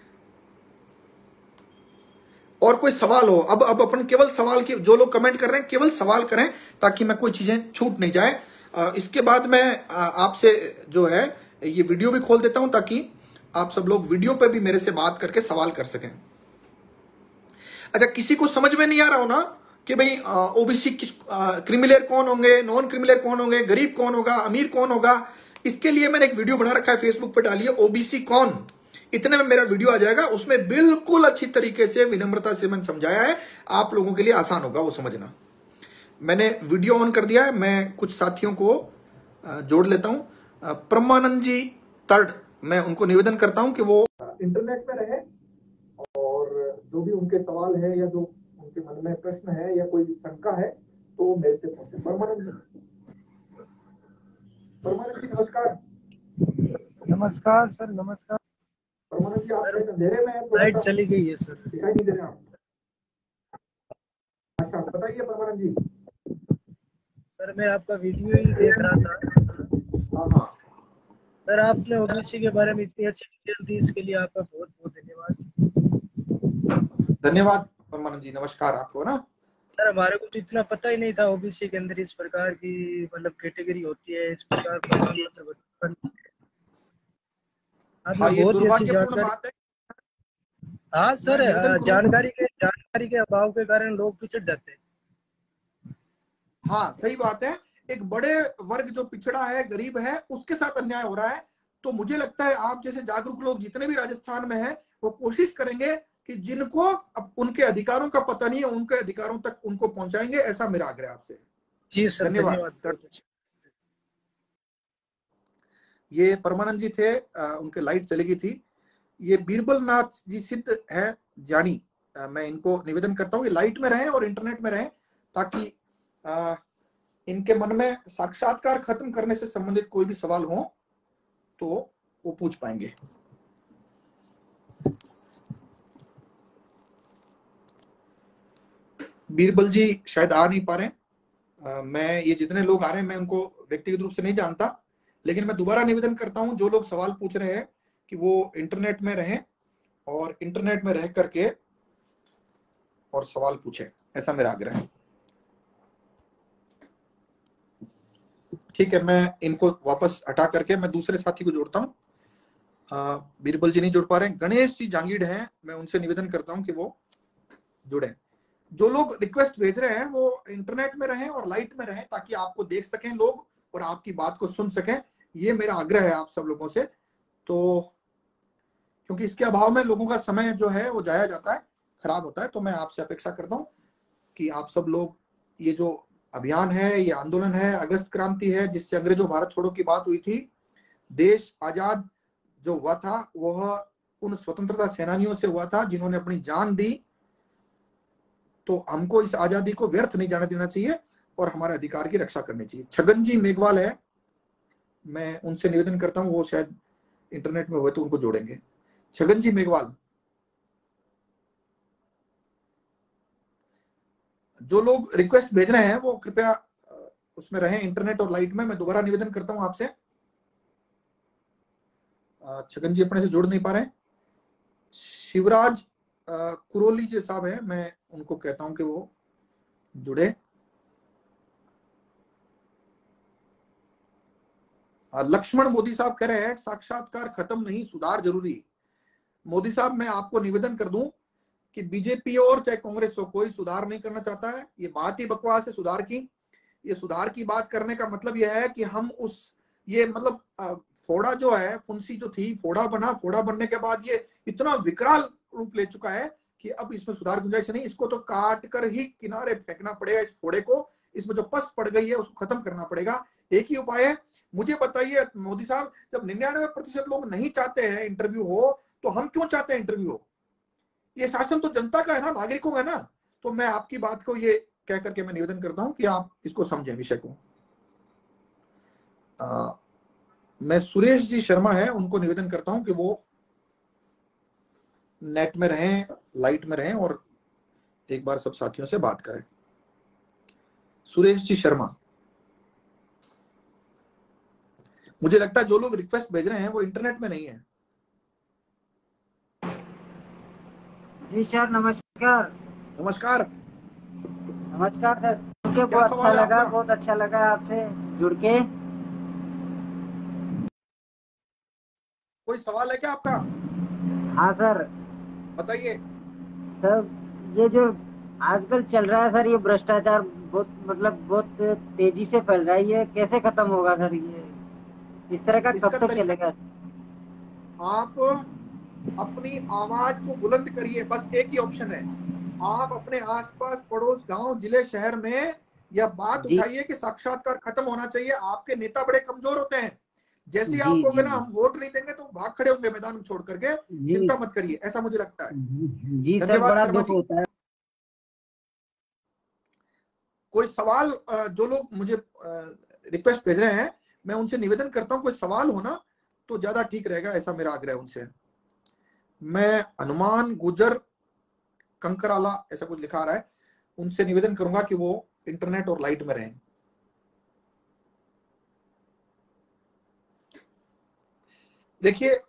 Speaker 1: और कोई सवाल हो, अब अपन केवल सवाल की, जो लोग कमेंट कर रहे हैं केवल सवाल करें ताकि मैं कोई चीजें छूट नहीं जाए। इसके बाद मैं आपसे जो है ये वीडियो भी खोल देता हूं ताकि आप सब लोग वीडियो पे भी मेरे से बात करके सवाल कर सकें। अच्छा, किसी को समझ में नहीं आ रहा हो ना कि भाई ओबीसी किस, क्रिमिलेयर कौन होंगे, नॉन क्रिमिलेयर कौन होंगे, गरीब कौन होगा, अमीर कौन होगा, इसके लिए मैंने एक वीडियो बना रखा है, फेसबुक पे डालिए ओबीसी कौन, इतने में मेरा वीडियो आ जाएगा। उसमें बिल्कुल अच्छी तरीके से विनम्रता से मैंने समझाया है, आप लोगों के लिए आसान होगा वो समझना। मैंने वीडियो ऑन कर दिया है, मैं कुछ साथियों को जोड़ लेता हूं। परमानंद जी तर्ड, मैं उनको निवेदन करता हूं कि वो इंटरनेट पे रहे और जो भी उनके सवाल है या जो उनके मन में प्रश्न है या कोई शंका है तो मेरे से पूछे। परमानंद जी नमस्कार।
Speaker 2: नमस्कार सर, नमस्कार।
Speaker 1: परमानंद जी, आप अंधेरे में हैं,
Speaker 2: लाइट चली गई है सर,
Speaker 1: दिखाई नहीं दे रहे आप। अच्छा बताइए परमानंद जी।
Speaker 2: सर मैं आपका वीडियो ही देख रहा था।
Speaker 1: हाँ
Speaker 2: सर, आपने ओबीसी के बारे में इतनी अच्छी डिटेल दी, इसके लिए आपका बहुत बहुत धन्यवाद।
Speaker 1: धन्यवाद परमानंद जी, नमस्कार आपको ना। सर
Speaker 2: हमारे को तो इतना पता ही नहीं था ओबीसी के अंदर इस प्रकार की मतलब कैटेगरी होती है, इस प्रकार प्रमाण पत्र।
Speaker 1: हाँ, ये
Speaker 2: बहुत ही अच्छी
Speaker 1: दुर्भाग्यपूर्ण बात है।
Speaker 2: हाँ सर, जानकारी के अभाव के कारण लोग पिछड़ जाते हैं।
Speaker 1: हाँ सही बात है, एक बड़े वर्ग जो पिछड़ा है, गरीब है, उसके साथ अन्याय हो रहा है। तो मुझे लगता है आप जैसे जागरूक लोग जितने भी राजस्थान में हैं, वो कोशिश करेंगे कि जिनको उनके अधिकारों का पता नहीं है, उनके अधिकारों तक उनको पहुंचाएंगे, ऐसा मेरा आग्रह आपसे।
Speaker 2: जी सर,
Speaker 1: धन्यवाद। ये परमानंद जी थे, उनके लाइट चली गई थी। ये बीरबल नाथ जी सिद्ध है जानी, मैं इनको निवेदन करता हूँ ये लाइट में रहें और इंटरनेट में रहें ताकि इनके मन में साक्षात्कार खत्म करने से संबंधित कोई भी सवाल हो तो वो पूछ पाएंगे। बीरबल जी शायद आ नहीं पा रहे हैं। मैं ये जितने लोग आ रहे हैं मैं उनको व्यक्तिगत रूप से नहीं जानता, लेकिन मैं दोबारा निवेदन करता हूं जो लोग सवाल पूछ रहे हैं कि वो इंटरनेट में रहें और इंटरनेट में रह करके और सवाल पूछें, ऐसा मेरा आग्रह है। ठीक है, मैं इनको वापस हटा करके मैं दूसरे साथी को जोड़ता हूँ। बीरबल जी नहीं जुड़ पा रहे हैं। गणेश जी जांगीड़ हैं, मैं उनसे निवेदन करता हूं कि वो जुड़े। जो लोग रिक्वेस्ट भेज रहे हैं वो इंटरनेट में रहें और लाइट में रहें ताकि आपको देख सकें लोग और आपकी बात को सुन सकें, ये मेरा आग्रह है आप सब लोगों से। तो क्योंकि इसके अभाव में लोगों का समय जो है वो जाया जाता है, खराब होता है, तो मैं आपसे अपेक्षा करता हूं कि आप सब लोग, ये जो अभियान है, ये आंदोलन है, अगस्त क्रांति है, जिससे अंग्रेजों भारत छोड़ो की बात हुई थी, देश आजाद जो हुआ था वह उन स्वतंत्रता सेनानियों से हुआ था जिन्होंने अपनी जान दी। तो हमको इस आजादी को व्यर्थ नहीं जाने देना चाहिए और हमारे अधिकार की रक्षा करनी चाहिए। छगन जी मेघवाल है, मैं उनसे निवेदन करता हूं, वो शायद इंटरनेट में हुए तो उनको जोड़ेंगे। छगन जी मेघवाल, जो लोग रिक्वेस्ट भेज रहे हैं वो कृपया उसमें रहें, इंटरनेट और लाइट में। मैं दोबारा निवेदन करता हूं आपसे। छगन जी अपने से जुड़ नहीं पा रहे हैं। शिवराज कुरोली जी साहब हैं, मैं उनको कहता हूं कि वो जुड़े। लक्ष्मण मोदी साहब कह रहे हैं साक्षात्कार खत्म नहीं, सुधार जरूरी। मोदी साहब, मैं आपको निवेदन कर दूं कि बीजेपी और चाहे कांग्रेस हो, कोई सुधार नहीं करना चाहता है। ये बात ही बकवास है सुधार की। ये सुधार की बात करने का मतलब यह है कि हम उस, ये मतलब फोड़ा जो है, फुंसी जो थी, फोड़ा बना, फोड़ा बनने के बाद ये इतना विकराल रूप ले चुका है कि अब इसमें सुधार गुंजाइश नहीं। इसको तो काट कर ही किनारे फेंकना पड़ेगा, इस फोड़े को। इसमें जो पस पड़ गई है उसको खत्म करना पड़ेगा। एक ही उपाय है। मुझे बताइए मोदी साहब, जब 99% लोग नहीं चाहते हैं इंटरव्यू हो, तो हम क्यों चाहते हैं इंटरव्यू हो? ये शासन तो जनता का है ना, नागरिकों का है ना। तो मैं आपकी बात को ये कह करके मैं निवेदन करता हूं कि आप इसको समझें विषय को। मैं सुरेश जी शर्मा है, उनको निवेदन करता हूं कि वो नेट में रहें, लाइट में रहें और एक बार सब साथियों से बात करें। सुरेश जी शर्मा, मुझे लगता है जो लोग रिक्वेस्ट भेज रहे हैं वो इंटरनेट में नहीं है।
Speaker 3: जी सर, नमस्कार।
Speaker 1: नमस्कार।
Speaker 3: नमस्कार सर, जुड़ के
Speaker 1: क्या
Speaker 3: बहुत अच्छा
Speaker 1: सवाल है
Speaker 3: लगा,
Speaker 1: आपका?
Speaker 3: बहुत अच्छा लगा आपसे जुड़ के।
Speaker 1: कोई सवाल है क्या आपका?
Speaker 3: हाँ सर।
Speaker 1: बताइए।
Speaker 3: सर, ये जो आजकल चल रहा है सर, ये भ्रष्टाचार बहुत मतलब बहुत तेजी से फैल रहा है, ये कैसे खत्म होगा सर? ये इस तरह का
Speaker 1: इसका
Speaker 3: कब तक
Speaker 1: तरीका,
Speaker 3: चलेगा?
Speaker 1: आप अपनी आवाज को बुलंद करिए, बस एक ही ऑप्शन है। आप अपने आसपास, पड़ोस, गांव, जिले, शहर में यह बात
Speaker 3: जी
Speaker 1: उठाइए कि साक्षात्कार खत्म होना चाहिए। आपके नेता बड़े कमजोर होते हैं। जैसे ही
Speaker 3: जी
Speaker 1: आप कहोगे
Speaker 3: जी
Speaker 1: ना हम वोट नहीं देंगे, तो भाग खड़े होंगे मैदान छोड़ करके।
Speaker 3: जी
Speaker 1: चिंता मत करिए, ऐसा मुझे लगता है।
Speaker 3: जी सर,
Speaker 1: धन्यवाद
Speaker 3: बड़ा
Speaker 1: शर्मा
Speaker 3: दुख
Speaker 1: जी।
Speaker 3: होता है।
Speaker 1: कोई सवाल, जो लोग मुझे रिक्वेस्ट भेज रहे हैं, मैं उनसे निवेदन करता हूं कोई सवाल होना तो ज्यादा ठीक रहेगा, ऐसा मेरा आग्रह है उनसे। मैं हनुमान गुजर कंकराला, ऐसा कुछ लिखा आ रहा है, उनसे निवेदन करूंगा कि वो इंटरनेट और लाइट में रहें। देखिए,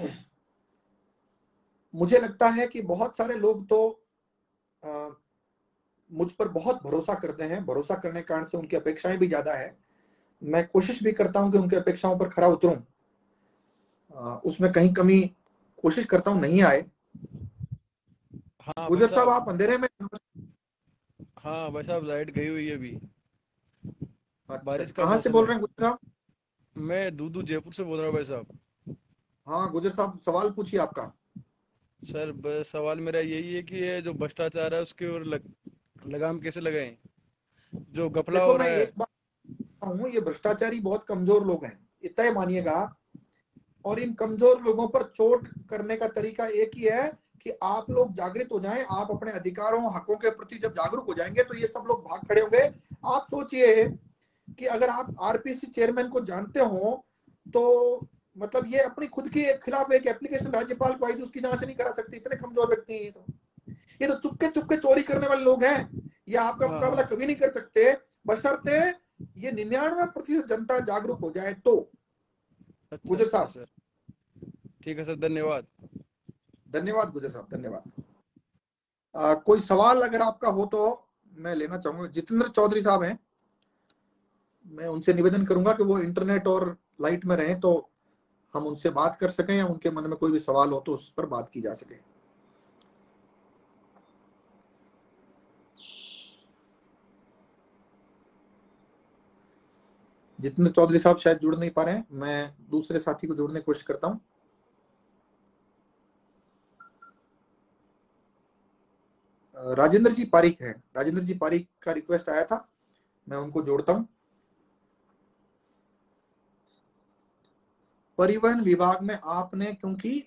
Speaker 1: मुझे लगता है कि बहुत सारे लोग तो मुझ पर बहुत भरोसा करते हैं। भरोसा करने के कारण से उनकी अपेक्षाएं भी ज्यादा है। मैं कोशिश भी करता हूं कि उनकी अपेक्षाओं पर खरा उतरूं, उसमें कहीं कमी कोशिश करता हूं नहीं आए।
Speaker 4: हाँ भाई
Speaker 1: गुजर साहब,
Speaker 4: साहब।
Speaker 1: आप अंधेरे में?
Speaker 4: हाँ भाई साहब, लाइट गई हुई है अभी।
Speaker 1: अच्छा,
Speaker 4: बारिश का
Speaker 1: कहाँ से
Speaker 4: मौसम
Speaker 1: बोल
Speaker 4: है।
Speaker 1: रहे हैं गुजर साहब?
Speaker 4: मैं दूदू जयपुर से बोल रहा हूँ भाई साहब।
Speaker 1: हाँ गुजर साहब, सवाल पूछिए आपका।
Speaker 4: सर, बस सवाल मेरा यही है कि ये जो भ्रष्टाचार है उसके ओर लगाम कैसे लगाएं, जो घपला
Speaker 1: देखो,
Speaker 4: हो
Speaker 1: मैं
Speaker 4: रहा है।
Speaker 1: एक बात हूँ, ये भ्रष्टाचारी बहुत कमजोर लोग हैं, इतना ही मानिएगा। और इन कमजोर लोगों पर चोट करने का तरीका एक ही है कि आप लोग जागृत हो जाएं। आप अपने अधिकारों, हकों के प्रति जब जागरूक हो जाएंगे तो ये सब लोग भाग खड़े होंगे। आप सोचिए कि अगर आप आरपीसी चेयरमैन को जानते हो तो मतलब ये अपनी खुद के खिलाफ एक एप्लीकेशन राज्यपाल को आई तो उसकी जांच नहीं करा सकती, इतने कमजोर व्यक्ति हैं। ये तो चुपके चुपके चोरी करने वाले लोग हैं। ये आपका मुकाबला कभी नहीं कर सकते, बशर्ते ये 99% जनता जागरूक हो जाए तो। गुजर साहब।
Speaker 4: सर ठीक है सर, धन्यवाद।
Speaker 1: धन्यवाद गुजर साहब, धन्यवाद। कोई सवाल अगर आपका हो तो मैं लेना चाहूंगा। जितेंद्र चौधरी साहब हैं, मैं उनसे निवेदन करूंगा कि वो इंटरनेट और लाइट में रहें तो हम उनसे बात कर सकें, या उनके मन में कोई भी सवाल हो तो उस पर बात की जा सके। जितेंद्र चौधरी साहब शायद जुड़ नहीं पा रहे हैं, मैं दूसरे साथी को जोड़ने की कोशिश करता हूं। राजेंद्र जी पारिक हैं, राजेंद्र जी पारिक का रिक्वेस्ट आया था, मैं उनको जोड़ता हूं। परिवहन विभाग में आपने क्योंकि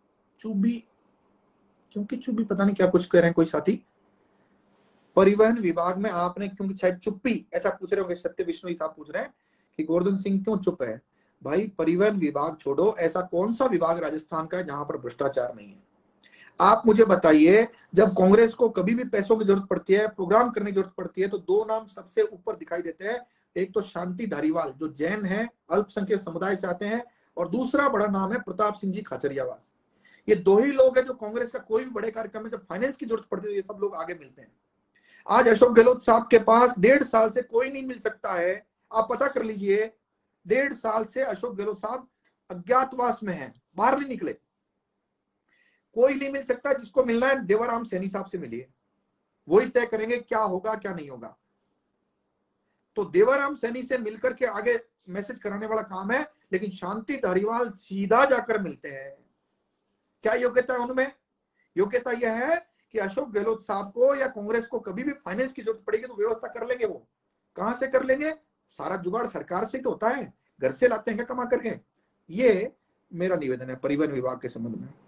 Speaker 1: चूबी पता नहीं क्या कुछ कह रहे हैं कोई साथी। परिवहन विभाग में आपने क्योंकि शायद चुप्पी ऐसा पूछ रहे होंगे, सत्य विष्णु साहब पूछ रहे हैं कि गोवर्धन सिंह क्यों चुप है। भाई परिवहन विभाग छोड़ो, ऐसा कौन सा विभाग राजस्थान का है जहां पर भ्रष्टाचार नहीं है? आप मुझे बताइए, जब कांग्रेस को कभी भी पैसों की जरूरत पड़ती है, प्रोग्राम करने की जरूरत पड़ती है, तो दो नाम सबसे ऊपर दिखाई देते हैं। एक तो शांति धारीवाल जो जैन है, अल्पसंख्यक समुदाय से आते हैं, और दूसरा बड़ा नाम है प्रताप सिंह जी खाचरियावास। ये दो ही लोग हैं जो कांग्रेस का कोई भी बड़े कार्यक्रम में जब फाइनेंस की जरूरत पड़ती है ये सब लोग आगे मिलते हैं। आज अशोक गहलोत साहब के पास 1.5 साल से कोई नहीं मिल सकता है, आप पता कर लीजिए। 1.5 साल से अशोक गहलोत साहब अज्ञातवास में हैं, बाहर नहीं निकले। कोई नहीं मिल सकता, जिसको मिलना है देवाराम सैनी साहब से मिलिए, वही तय करेंगे क्या होगा क्या नहीं होगा। तो देवाराम सैनी से मिलकर के आगे मैसेज कराने वाला काम है, लेकिन शांति धारीवाल सीधा जाकर मिलते हैं। क्या योग्यता है उनमें? योग्यता यह है कि अशोक गहलोत साहब को या कांग्रेस को कभी भी फाइनेंस की जरूरत पड़ेगी तो व्यवस्था कर लेंगे। वो कहां से कर लेंगे? सारा जुगाड़ सरकार से तो होता है, घर से लाते हैं क्या कमा करके? ये मेरा निवेदन है परिवहन विभाग के संबंध में।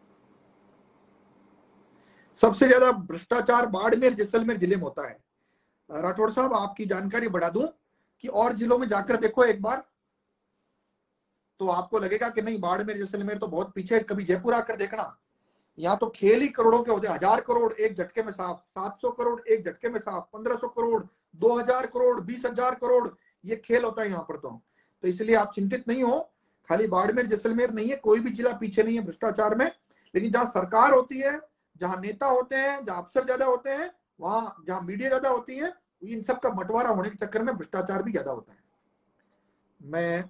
Speaker 1: सबसे ज्यादा भ्रष्टाचार बाड़मेर जैसलमेर जिले में होता है। राठौड़ साहब आपकी जानकारी बढ़ा दूं कि और जिलों में जाकर देखो एक बार, तो आपको लगेगा कि नहीं बाड़मेर जैसलमेर तो बहुत पीछे। कभी जयपुर आकर देखना, यहाँ तो खेल ही करोड़ों के होते हैं। 1000 करोड़ एक झटके में साफ, 700 करोड़ एक झटके में साफ, 1500 करोड़, 2000 करोड़, 20,000 करोड़, ये खेल होता है यहाँ पर। तो इसलिए आप चिंतित नहीं हो, खाली बाड़मेर जैसलमेर नहीं है, कोई भी जिला पीछे नहीं है भ्रष्टाचार में। लेकिन जहां सरकार होती है, जहां नेता होते हैं, जहां अफसर ज्यादा होते हैं, वहां जहां मीडिया ज्यादा होती है, इन सब का बंटवारा होने के चक्कर में भ्रष्टाचार भी ज्यादा होता है। मैं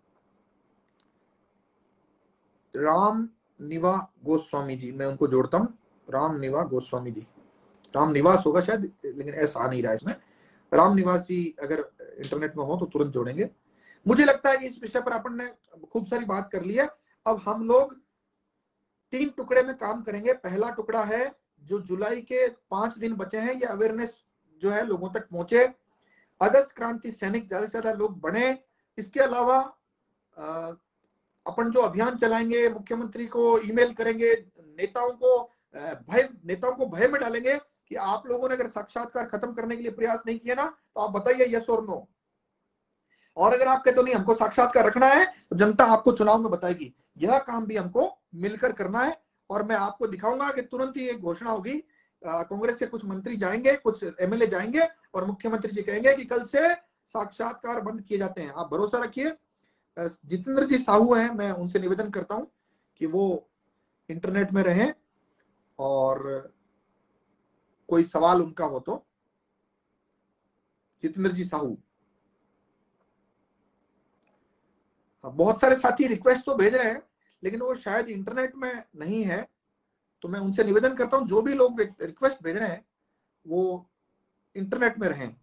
Speaker 1: राम निवा गोस्वामी जी, मैं उनको जोड़ता हूं। राम निवा गोस्वामी जी, राम निवास होगा शायद, लेकिन ऐसा आ नहीं रहा है इसमें। राम निवास जी अगर इंटरनेट में हो तो तुरंत जोड़ेंगे। मुझे लगता है कि इस विषय पर अपन ने खूब सारी बात कर ली है। अब हम लोग 3 टुकड़े में काम करेंगे। पहला टुकड़ा है जो जुलाई के 5 दिन बचे हैं, ये अवेयरनेस जो है लोगों तक पहुंचे, अगस्त क्रांति सैनिक ज्यादा से ज्यादा लोग बने। इसके अलावा अपन जो अभियान चलाएंगे, मुख्यमंत्री को ईमेल करेंगे, नेताओं को भय में डालेंगे कि आप लोगों ने अगर साक्षात्कार खत्म करने के लिए प्रयास नहीं किया ना तो आप बताइए यस और नो। और अगर आप कहते हो नहीं हमको साक्षात्कार रखना है तो जनता आपको चुनाव में बताएगी। यह काम भी हमको मिलकर करना है। और मैं आपको दिखाऊंगा कि तुरंत ही एक घोषणा होगी, कांग्रेस के कुछ मंत्री जाएंगे, कुछ एमएलए जाएंगे और मुख्यमंत्री जी कहेंगे कि कल से साक्षात्कार बंद किए जाते हैं। आप भरोसा रखिए। जितेंद्र जी साहू हैं, मैं उनसे निवेदन करता हूं कि वो इंटरनेट में रहें और कोई सवाल उनका हो तो। जितेंद्र जी साहू, बहुत सारे साथी रिक्वेस्ट तो भेज रहे हैं लेकिन वो शायद इंटरनेट में नहीं है, तो मैं उनसे निवेदन करता हूं जो भी लोग रिक्वेस्ट भेज रहे हैं वो इंटरनेट में रहें।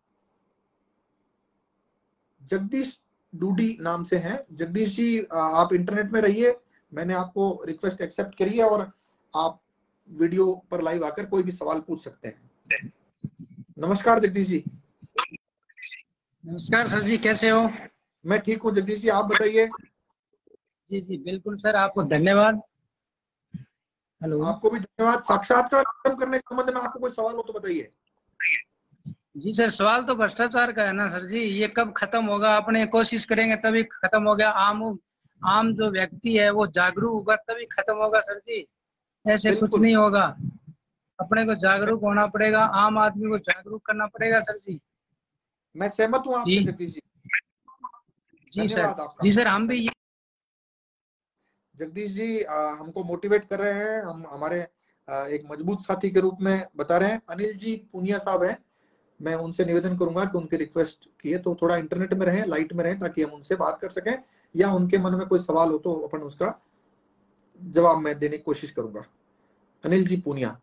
Speaker 1: जगदीश डूडी नाम से हैं। जगदीश जी आप इंटरनेट में रहिए, मैंने आपको रिक्वेस्ट एक्सेप्ट करी है और आप वीडियो पर लाइव आकर कोई भी सवाल पूछ सकते हैं। नमस्कार जगदीश जी।
Speaker 5: नमस्कार सर जी, कैसे हो?
Speaker 1: मैं ठीक हूँ जगदीश जी, आप बताइए।
Speaker 5: जी जी बिल्कुल सर, आपको धन्यवाद। हेलो।
Speaker 1: आपको भी धन्यवाद। साक्षात्कार खत्म करने के संबंध में आपको कोई सवाल हो तो बताइए।
Speaker 5: जी सर, सवाल तो भ्रष्टाचार का है ना सर जी, ये कब खत्म होगा? अपने कोशिश करेंगे तभी खत्म होगा। आम जो व्यक्ति है वो जागरूक होगा तभी खत्म होगा सर जी, ऐसे कुछ नहीं होगा। अपने को जागरूक होना पड़ेगा, आम आदमी को जागरूक करना पड़ेगा सर जी।
Speaker 1: मैं सहमत हूं आपसे
Speaker 5: जी
Speaker 1: जगदीश जी,
Speaker 5: जी सर।
Speaker 1: धन्यवाद आपका।
Speaker 5: जी सर, हम भी
Speaker 1: जगदीश जी हमको मोटिवेट कर रहे हैं, हम हमारे एक मजबूत साथी के रूप में बता रहे हैं। अनिल जी पुनिया साहब हैं, मैं उनसे निवेदन करूंगा कि उनकी रिक्वेस्ट किए तो थोड़ा इंटरनेट में रहें, लाइट में रहें, ताकि हम उनसे बात कर सकें, या उनके मन में कोई सवाल हो तो अपन उसका जवाब मैं देने की कोशिश करूंगा। अनिल जी पुनिया,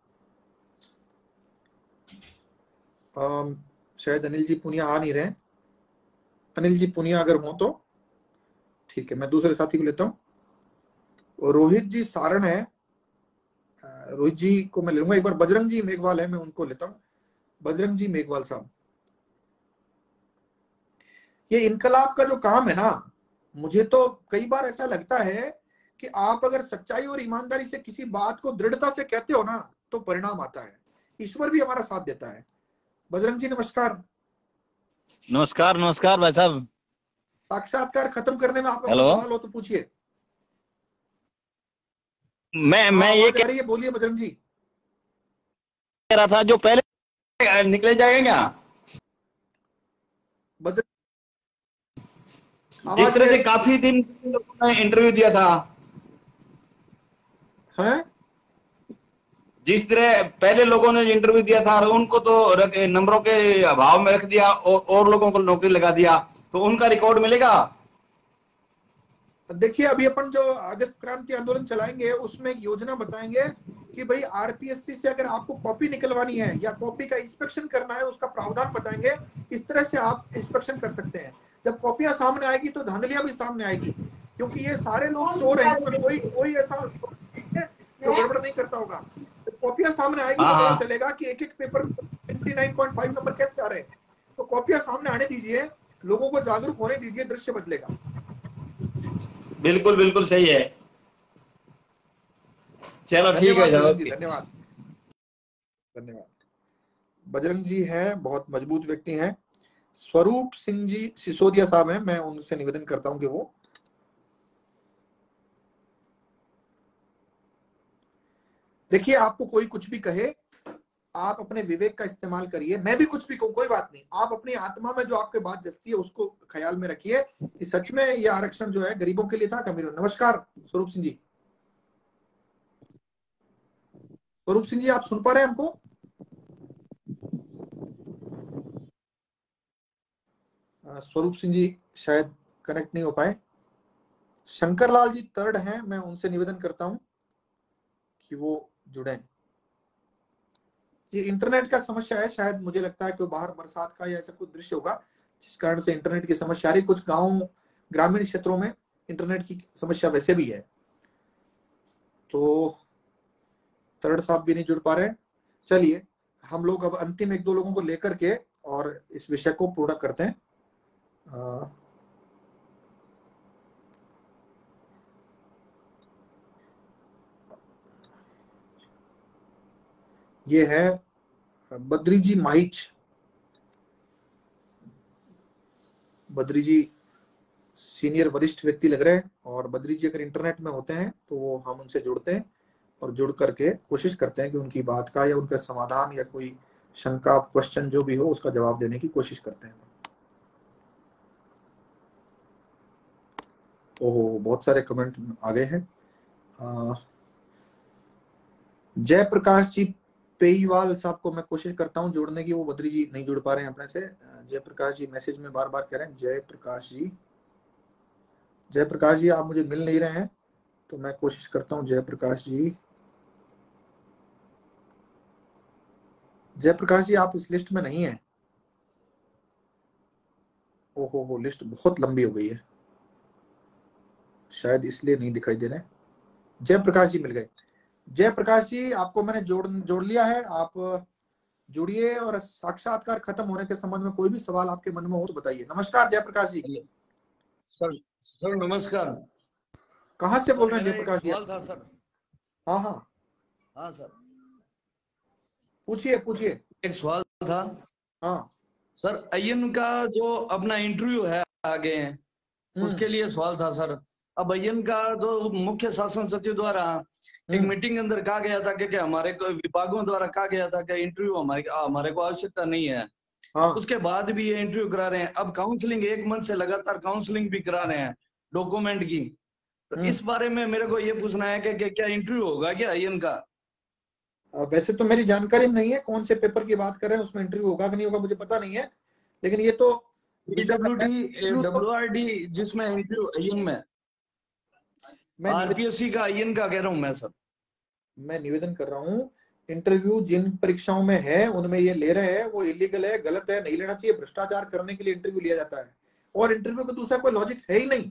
Speaker 1: शायद अनिल जी पुनिया आ नहीं रहे। अनिल जी पुनिया अगर हो तो ठीक है, मैं दूसरे साथी को लेता हूँ। रोहित जी सारण है, रोहित जी को मैं ले लूंगा। एक बार बजरंग जी मेघवाल है, मैं उनको लेता हूँ। बजरंग जी मेघवाल साहब, ये इनकलाब का जो काम है ना, मुझे तो कई बार ऐसा लगता है कि आप अगर सच्चाई और ईमानदारी से किसी बात को दृढ़ता से कहते हो ना, तो परिणाम आता है, ईश्वर भी हमारा साथ देता है। बजरंग जी नमस्कार।
Speaker 6: नमस्कार नमस्कार भाई साहब।
Speaker 1: साक्षात्कार खत्म करने में आपका कोई
Speaker 6: हेलो,
Speaker 1: सवाल हो तो पूछिए।
Speaker 6: मैं ये
Speaker 1: आवाज आ रही है, बोलिए बजरंग जी।
Speaker 6: कह रहा था, जो पहले निकले जाएगा क्या? जिस तरह से काफी दिन लोगों ने इंटरव्यू दिया था,
Speaker 1: है?
Speaker 6: जिस तरह पहले लोगों ने इंटरव्यू दिया था, उनको तो नंबरों के अभाव में रख दिया और लोगों को नौकरी लगा दिया, तो उनका रिकॉर्ड मिलेगा?
Speaker 1: देखिए, अभी अपन जो अगस्त क्रांति आंदोलन चलाएंगे उसमें एक योजना बताएंगे कि भाई आरपीएससी से अगर आपको कॉपी निकलवानी है या कॉपी का इंस्पेक्शन करना है, उसका प्रावधान बताएंगे, इस तरह से आप इंस्पेक्शन कर सकते हैं। जब कॉपियां सामने आएगी तो धांधलियां भी सामने आएगी, क्योंकि ये सारे लोग चोर हैं, इसमें कोई ऐसा जो गड़बड़ नहीं करता होगा। जब कॉपियां सामने आएगी तो पता चलेगा कि एक एक पेपर 99.5 नंबर कैसे आ रहे हैं। तो कॉपियां सामने आने दीजिए, लोगों को जागरूक होने दीजिए, दृश्य बदलेगा।
Speaker 6: बिल्कुल बिल्कुल सही है। चलो ठीक है
Speaker 1: बजरंग जी, धन्यवाद धन्यवाद। बजरंग जी हैं, बहुत मजबूत व्यक्ति हैं। स्वरूप सिंह जी सिसोदिया साहब हैं, मैं उनसे निवेदन करता हूं कि वो देखिए, आपको कोई कुछ भी कहे, आप अपने विवेक का इस्तेमाल करिए। मैं भी कुछ भी कहूं, कोई बात नहीं, आप अपनी आत्मा में जो आपके बात जचती है उसको ख्याल में रखिए कि सच में ये आरक्षण जो है गरीबों के लिए था, कमीरों। नमस्कार स्वरूप सिंह जी। स्वरूप सिंह जी, आप सुन पा रहे हैं हमको? स्वरूप सिंह जी शायद कनेक्ट नहीं हो पाए। शंकर लाल जी थर्ड हैं, मैं उनसे निवेदन करता हूं कि वो जुड़े। ये इंटरनेट का समस्या है, शायद मुझे लगता है कि बाहर बरसात का या ऐसा कुछ दृश्य होगा जिस कारण से इंटरनेट की समस्या आ रही। कुछ गांव ग्रामीण क्षेत्रों में इंटरनेट की समस्या वैसे भी है। तो थर्ड साहब भी नहीं जुड़ पा रहे। चलिए, हम लोग अब अंतिम एक दो लोगों को लेकर के और इस विषय को पूरा करते हैं। ये है बद्री जी माहिच। बद्री जी सीनियर वरिष्ठ व्यक्ति लग रहे हैं, और बद्री जी अगर इंटरनेट में होते हैं तो हम उनसे जुड़ते हैं और जुड़ करके कोशिश करते हैं कि उनकी बात का या उनका समाधान या कोई शंका क्वेश्चन जो भी हो उसका जवाब देने की कोशिश करते हैं। ओहो, बहुत सारे कमेंट आ गए हैं। जयप्रकाश जी पेईवाल साहब को मैं कोशिश करता हूं जोड़ने की, वो बद्री जी नहीं जुड़ पा रहे हैं अपने से। जयप्रकाश जी मैसेज में बार बार कह रहे हैं जयप्रकाश जी आप मुझे मिल नहीं रहे हैं, तो मैं कोशिश करता हूं। जयप्रकाश जी आप इस लिस्ट में नहीं है। ओहो हो, लिस्ट बहुत लंबी हो गई है, शायद इसलिए नहीं दिखाई दे रहे। जयप्रकाश जी मिल गए। जयप्रकाश जी, आपको मैंने जोड़ लिया है, आप जुड़िए, और साक्षात्कार खत्म होने के संबंध में कोई भी सवाल आपके मन में हो तो बताइए। नमस्कार जयप्रकाश जी।
Speaker 7: सर नमस्कार।
Speaker 1: कहाँ से बोल रहे हैं जयप्रकाश जी?
Speaker 7: सवाल था सर।
Speaker 1: हाँ
Speaker 7: सर,
Speaker 1: पूछिए।
Speaker 7: एक सवाल था।
Speaker 1: हाँ
Speaker 7: सर, आईएन का जो अपना इंटरव्यू है आगे, उसके लिए सवाल था सर। अब अय्यन का जो मुख्य शासन सचिव द्वारा एक मीटिंग के अंदर कहा गया था कि हमारे को विभागों द्वारा कहा गया था कि इंटरव्यू हमारे को आवश्यकता नहीं है।
Speaker 1: हाँ
Speaker 7: उसके बाद भी ये इंटरव्यू करा रहे हैं। अब काउंसलिंग 1 मंथ से लगातार काउंसलिंग भी करा रहे हैं डॉक्यूमेंट की। तो इस बारे में मेरे को ये पूछना है कि क्या इंटरव्यू होगा क्या अय्यन का?
Speaker 1: वैसे तो मेरी जानकारी में नहीं है कौन से पेपर की बात कर रहे हैं, उसमें इंटरव्यू होगा कि नहीं होगा मुझे पता नहीं है, लेकिन ये तो
Speaker 7: WRD जिसमें इंटरव्यू अय्यन में, आरपीएससी का अय्यन का कह रहा हूँ मैं सर।
Speaker 1: मैं निवेदन कर रहा हूँ, इंटरव्यू जिन परीक्षाओं में है उनमें ये ले रहे हैं वो इलीगल है, गलत है, नहीं लेना चाहिए। भ्रष्टाचार करने के लिए इंटरव्यू लिया जाता है और इंटरव्यू का दूसरा कोई लॉजिक है ही नहीं।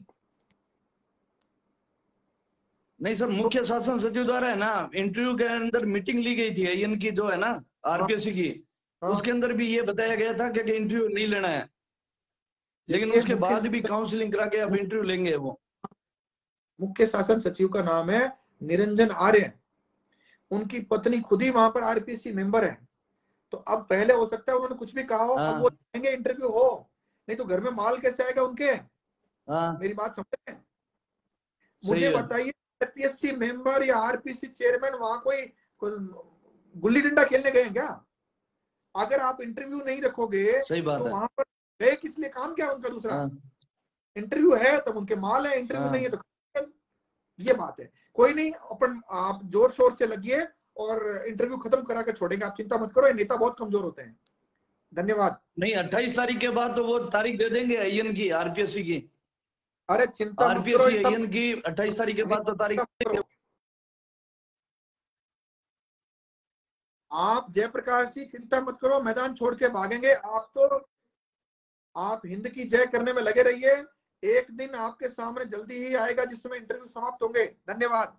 Speaker 7: नहीं सर, मुख्य शासन सचिव द्वारा है ना इंटरव्यू के अंदर मीटिंग ली गई थी अय्यन की जो है ना आरपीएससी की, उसके अंदर भी ये बताया गया था कि इंटरव्यू नहीं लेना है, लेकिन उसके बाद भी काउंसलिंग करा के अब इंटरव्यू लेंगे। वो
Speaker 1: मुख्य शासन सचिव का नाम है निरंजन आर्य, उनकी पत्नी खुद ही वहां पर आरपीएससी मेंबर है। तो अब पहले हो सकता है उन्होंने कुछ भी कहा हो, अब वो चाहेंगे इंटरव्यू हो, नहीं तो घर में माल कैसे आएगा उनके। मेरी बात समझ रहे हैं? मुझे बताइए आरपीएससी मेंबर या आरपीएससी चेयरमैन वहां कोई गुल्ली डंडा खेलने गए हैं क्या? अगर आप इंटरव्यू नहीं रखोगे तो वहां पर गए किस लिए, काम क्या है उनका? दूसरा इंटरव्यू है तब उनके माल है, इंटरव्यू नहीं है तो ये बात है। कोई नहीं, अपन आप जोर शोर से लगिए और इंटरव्यू खत्म करा कर छोड़ेंगे, आप चिंता मत करो। ये नेता बहुत कमजोर होते हैं। धन्यवाद।
Speaker 7: नहीं 28 तारीख के बाद तो वो तारीख दे देंगे अय्यन की आरपीएससी की।
Speaker 1: अरे चिंता मत करो,
Speaker 7: आरपीएससी अय्यन की 28 तारीख के बाद तो तारीख देंगे।
Speaker 1: आप जयप्रकाश जी चिंता मत करो, मैदान छोड़ के भागेंगे आप तो। आप हिंद की जय करने में लगे रहिए, एक दिन आपके सामने जल्दी ही आएगा जिसमें इंटरव्यू समाप्त होंगे। धन्यवाद।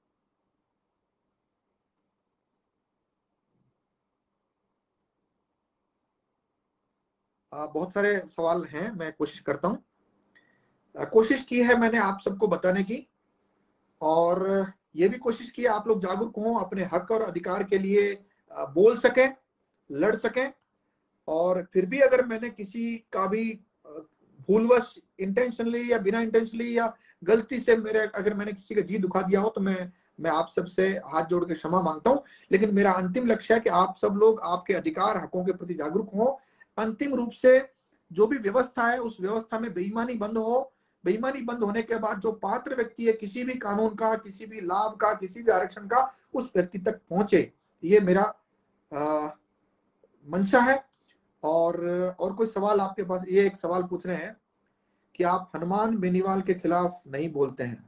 Speaker 1: बहुत सारे सवाल हैं, मैं कोशिश करता हूं। कोशिश की है मैंने आप सबको बताने की, और ये भी कोशिश की है आप लोग जागरूक हों, अपने हक और अधिकार के लिए बोल सकें, लड़ सकें। और फिर भी अगर मैंने किसी का भी भूलवश इंटेंशनली या बिना इंटेंशनली या गलती से अगर मैंने किसी का जी दुखा दिया हो तो मैं आप सबसे हाथ जोड़ के क्षमा मांगता हूं। लेकिन मेरा अंतिम लक्ष्य है कि आप सब लोग आपके अधिकार हकों के प्रति जागरूक हों। अंतिम रूप से जो भी व्यवस्था है उस व्यवस्था में बेईमानी बंद हो। बेईमानी बंद होने के बाद जो पात्र व्यक्ति है किसी भी कानून का, किसी भी लाभ का, किसी भी आरक्षण का, उस व्यक्ति तक पहुंचे, ये मेरा मंशा है। और कोई सवाल आपके पास? ये एक सवाल पूछ रहे हैं कि आप हनुमान बेनीवाल के खिलाफ नहीं बोलते हैं।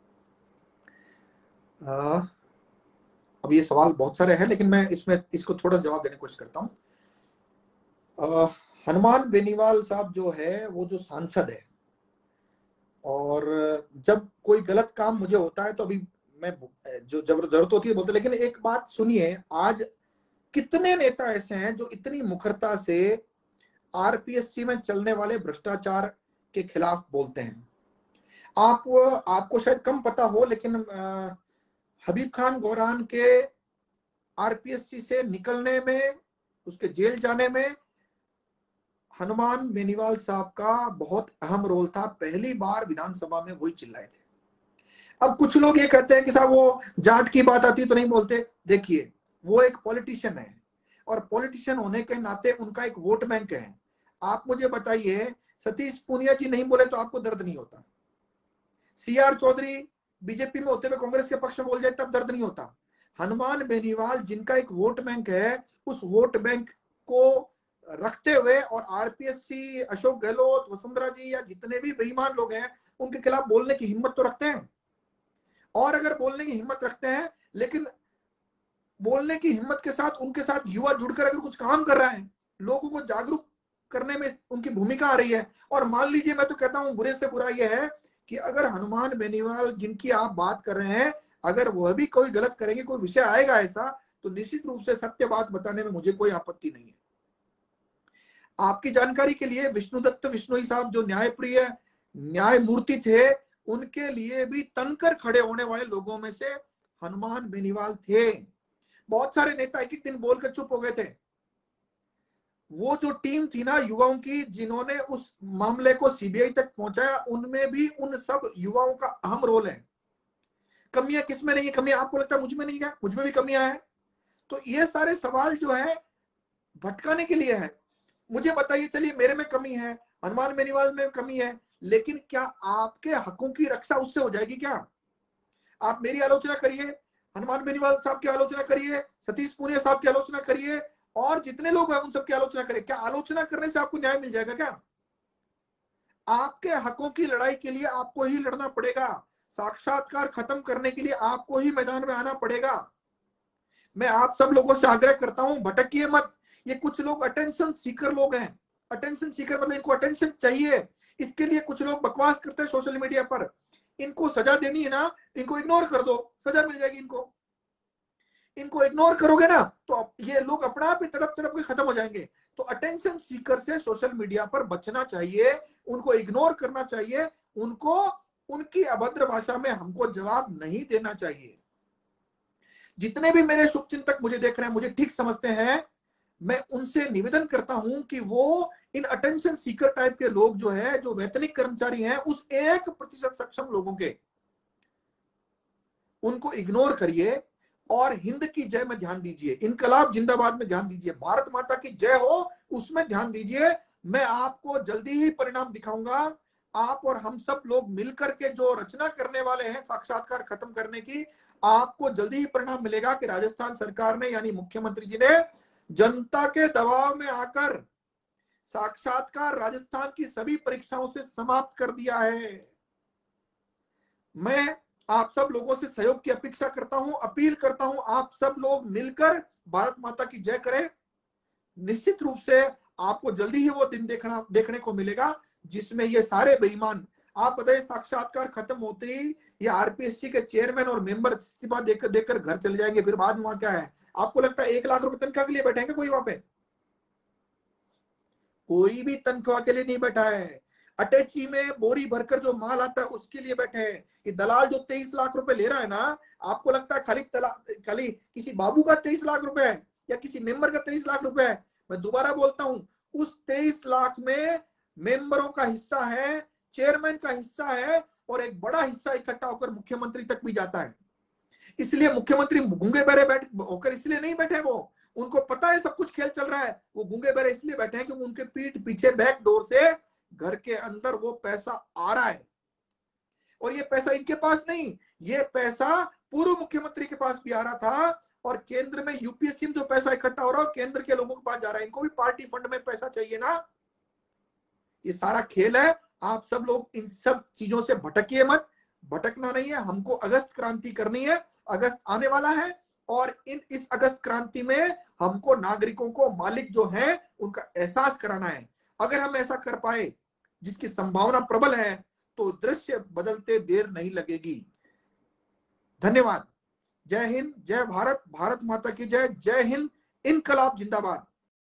Speaker 1: अब ये सवाल बहुत सारे हैं लेकिन मैं इसको थोड़ा जवाब देने की कोशिश करता हूं। हनुमान बेनीवाल साहब जो है वो जो सांसद है, और जब कोई गलत काम मुझे होता है तो अभी मैं जो जरूरत होती है बोलते, लेकिन एक बात सुनिए, आज कितने नेता ऐसे हैं जो इतनी मुखरता से आरपीएससी में चलने वाले भ्रष्टाचार के खिलाफ बोलते हैं। आपको शायद कम पता हो, लेकिन हबीब खान गौरान के आरपीएससी से निकलने में, उसके जेल जाने में हनुमान बेनीवाल साहब का बहुत अहम रोल था। पहली बार विधानसभा में वही चिल्लाए थे। अब कुछ लोग ये कहते हैं कि साहब वो जाट की बात आती तो नहीं बोलते। देखिए, वो एक पॉलिटिशियन है और पॉलिटिशियन होने के नाते उनका एक वोट बैंक है। आप मुझे बताइए, सतीश पूनिया जी नहीं बोले तो आपको दर्द नहीं होता? सीआर चौधरी बीजेपी में होते हुए कांग्रेस के पक्ष में बोल जाए तब दर्द नहीं होता? हनुमान बेनीवाल जिनका एक वोट बैंक है, उस वोट बैंक को रखते हुए और आरपीएससी, अशोक गहलोत, वसुंधरा जी या जितने भी बेईमान लोग हैं उनके खिलाफ बोलने की हिम्मत तो रखते हैं। और अगर बोलने की हिम्मत रखते हैं, लेकिन बोलने की हिम्मत के साथ उनके साथ युवा जुड़कर अगर कुछ काम कर रहा है, लोगों को जागरूक करने में उनकी भूमिका आ रही है। और मान लीजिए, मैं तो कहता हूं बुरे से बुरा यह है कि अगर हनुमान बेनीवाल जिनकी आप बात कर रहे हैं, अगर वह भी कोई गलत करेंगे, कोई विषय आएगा ऐसा, तो निश्चित रूप से सत्य बात बताने में मुझे कोई आपत्ति नहीं है। आपकी जानकारी के लिए विष्णुदत्त बिश्नोई साहब जो न्यायप्रिय न्यायमूर्ति थे, उनके लिए भी तनकर खड़े होने वाले लोगों में से हनुमान बेनीवाल थे। बहुत सारे नेता एक एक दिन बोलकर चुप हो गए थे। वो जो टीम थी ना युवाओं की जिन्होंने उस मामले को सीबीआई तक पहुंचाया, उनमें भी उन सब युवाओं का अहम रोल है। कमियां किसमें नहीं है? कमियां आपको लगता है मुझ में नहीं है? मुझ में भी कमियां हैं। तो ये सारे सवाल जो है भटकाने के लिए है। मुझे बताइए, चलिए मेरे में कमी है, हनुमान बेनीवाल में कमी है, लेकिन क्या आपके हकों की रक्षा उससे हो जाएगी क्या? आप मेरी आलोचना करिए, हनुमान बेनीवाल साहब की आलोचना करिए, सतीश पूनिया साहब की आलोचना करिए, और जितने लोग हैं उन सबकी आलोचना करिए। क्या आलोचना करने से आपको न्याय मिल जाएगा क्या? आपके हकों की लड़ाई के लिए आपको ही लड़ना पड़ेगा। साक्षात्कार खत्म करने के लिए आपको ही मैदान में आना पड़ेगा। मैं आप सब लोगों से आग्रह करता हूं, भटकिए मत। ये कुछ लोग अटेंशन सीकर लोग हैं। अटेंशन सीकर मतलब इनको अटेंशन चाहिए, इसके लिए कुछ लोग बकवास करते हैं सोशल मीडिया पर। इनको सजा देनी है ना, इनको इग्नोर कर दो, सजा मिल जाएगी इनको। इनको इग्नोर करोगे ना तो ये लोग अपना आप ही तड़प तड़प के खत्म हो जाएंगे। तो अटेंशन सीकर से सोशल मीडिया पर बचना चाहिए, उनको इग्नोर करना चाहिए, उनको उनकी अभद्र भाषा में हमको जवाब नहीं देना चाहिए। जितने भी मेरे शुभचिंतक मुझे देख रहे हैं, मुझे ठीक समझते हैं, मैं उनसे निवेदन करता हूं कि वो इन अटेंशन सीकर टाइप के लोग जो है, जो वैतनिक कर्मचारी हैं, उस 1% सक्षम लोगों के, उनको इग्नोर करिए और हिंद की जय में ध्यान दीजिए, इनकलाब जिंदाबाद में ध्यान दीजिए, भारत माता की जय हो उसमें ध्यान दीजिए। मैं आपको जल्दी ही परिणाम दिखाऊंगा। आप और हम सब लोग मिलकर के जो रचना करने वाले हैं साक्षात्कार खत्म करने की, आपको जल्दी ही परिणाम मिलेगा कि राजस्थान सरकार ने, यानी मुख्यमंत्री जी ने जनता के दबाव में आकर साक्षात्कार राजस्थान की सभी परीक्षाओं से समाप्त कर दिया है। मैं आप सब लोगों से सहयोग की अपेक्षा करता हूं, अपील करता हूं, आप सब लोग मिलकर भारत माता की जय करें। निश्चित रूप से आपको जल्दी ही वो दिन देखने को मिलेगा जिसमें ये सारे बेईमान, आप बताइए, साक्षात्कार खत्म होते ही ये आरपीएससी के चेयरमैन और मेंबर इस्तीफा देकर घर चले जाएंगे। फिर बाद में वहां क्या है? आपको लगता है 1 लाख रुपए तनख्वाह के लिए बैठेंगे कोई वहां पे? कोई भी तनख्वाह के लिए नहीं बैठा है। अटैची में बोरी भरकर जो माल आता है उसके लिए बैठे हैं। ये दलाल जो 23 लाख रुपए ले रहा है ना, आपको लगता है खाली किसी बाबू का 23 लाख रुपए है या किसी मेंबर का 23 लाख रुपए है? मैं दोबारा बोलता हूं, उस 23 लाख में मेंबरों का हिस्सा है, चेयरमैन का हिस्सा है, और एक बड़ा हिस्सा इकट्ठा होकर मुख्यमंत्री तक भी जाता है। इसलिए मुख्यमंत्री गूंगे बहरे होकर इसलिए नहीं बैठे, वो उनको पता है सब कुछ खेल चल रहा है। वो गूंगे बहरे इसलिए बैठे हैं क्योंकि उनके पीठ पीछे बैक डोर से घर के अंदर वो पैसा आ रहा है। और ये पैसा इनके पास नहीं, ये पैसा पूर्व मुख्यमंत्री के पास भी आ रहा था, और केंद्र में यूपीएससी में जो पैसा इकट्ठा हो रहा है केंद्र के लोगों के पास जा रहा है। इनको भी पार्टी फंड में पैसा चाहिए ना। ये सारा खेल है। आप सब लोग इन सब चीजों से भटकिए मत। भटकना नहीं है, हमको अगस्त क्रांति करनी है। अगस्त आने वाला है और इस अगस्त क्रांति में हमको नागरिकों को मालिक जो है उनका एहसास कराना है। अगर हम ऐसा कर पाए, जिसकी संभावना प्रबल है, तो दृश्य बदलते देर नहीं लगेगी। धन्यवाद। जय हिंद, जय भारत, भारत माता की जय, जय हिंद, इनकलाब जिंदाबाद।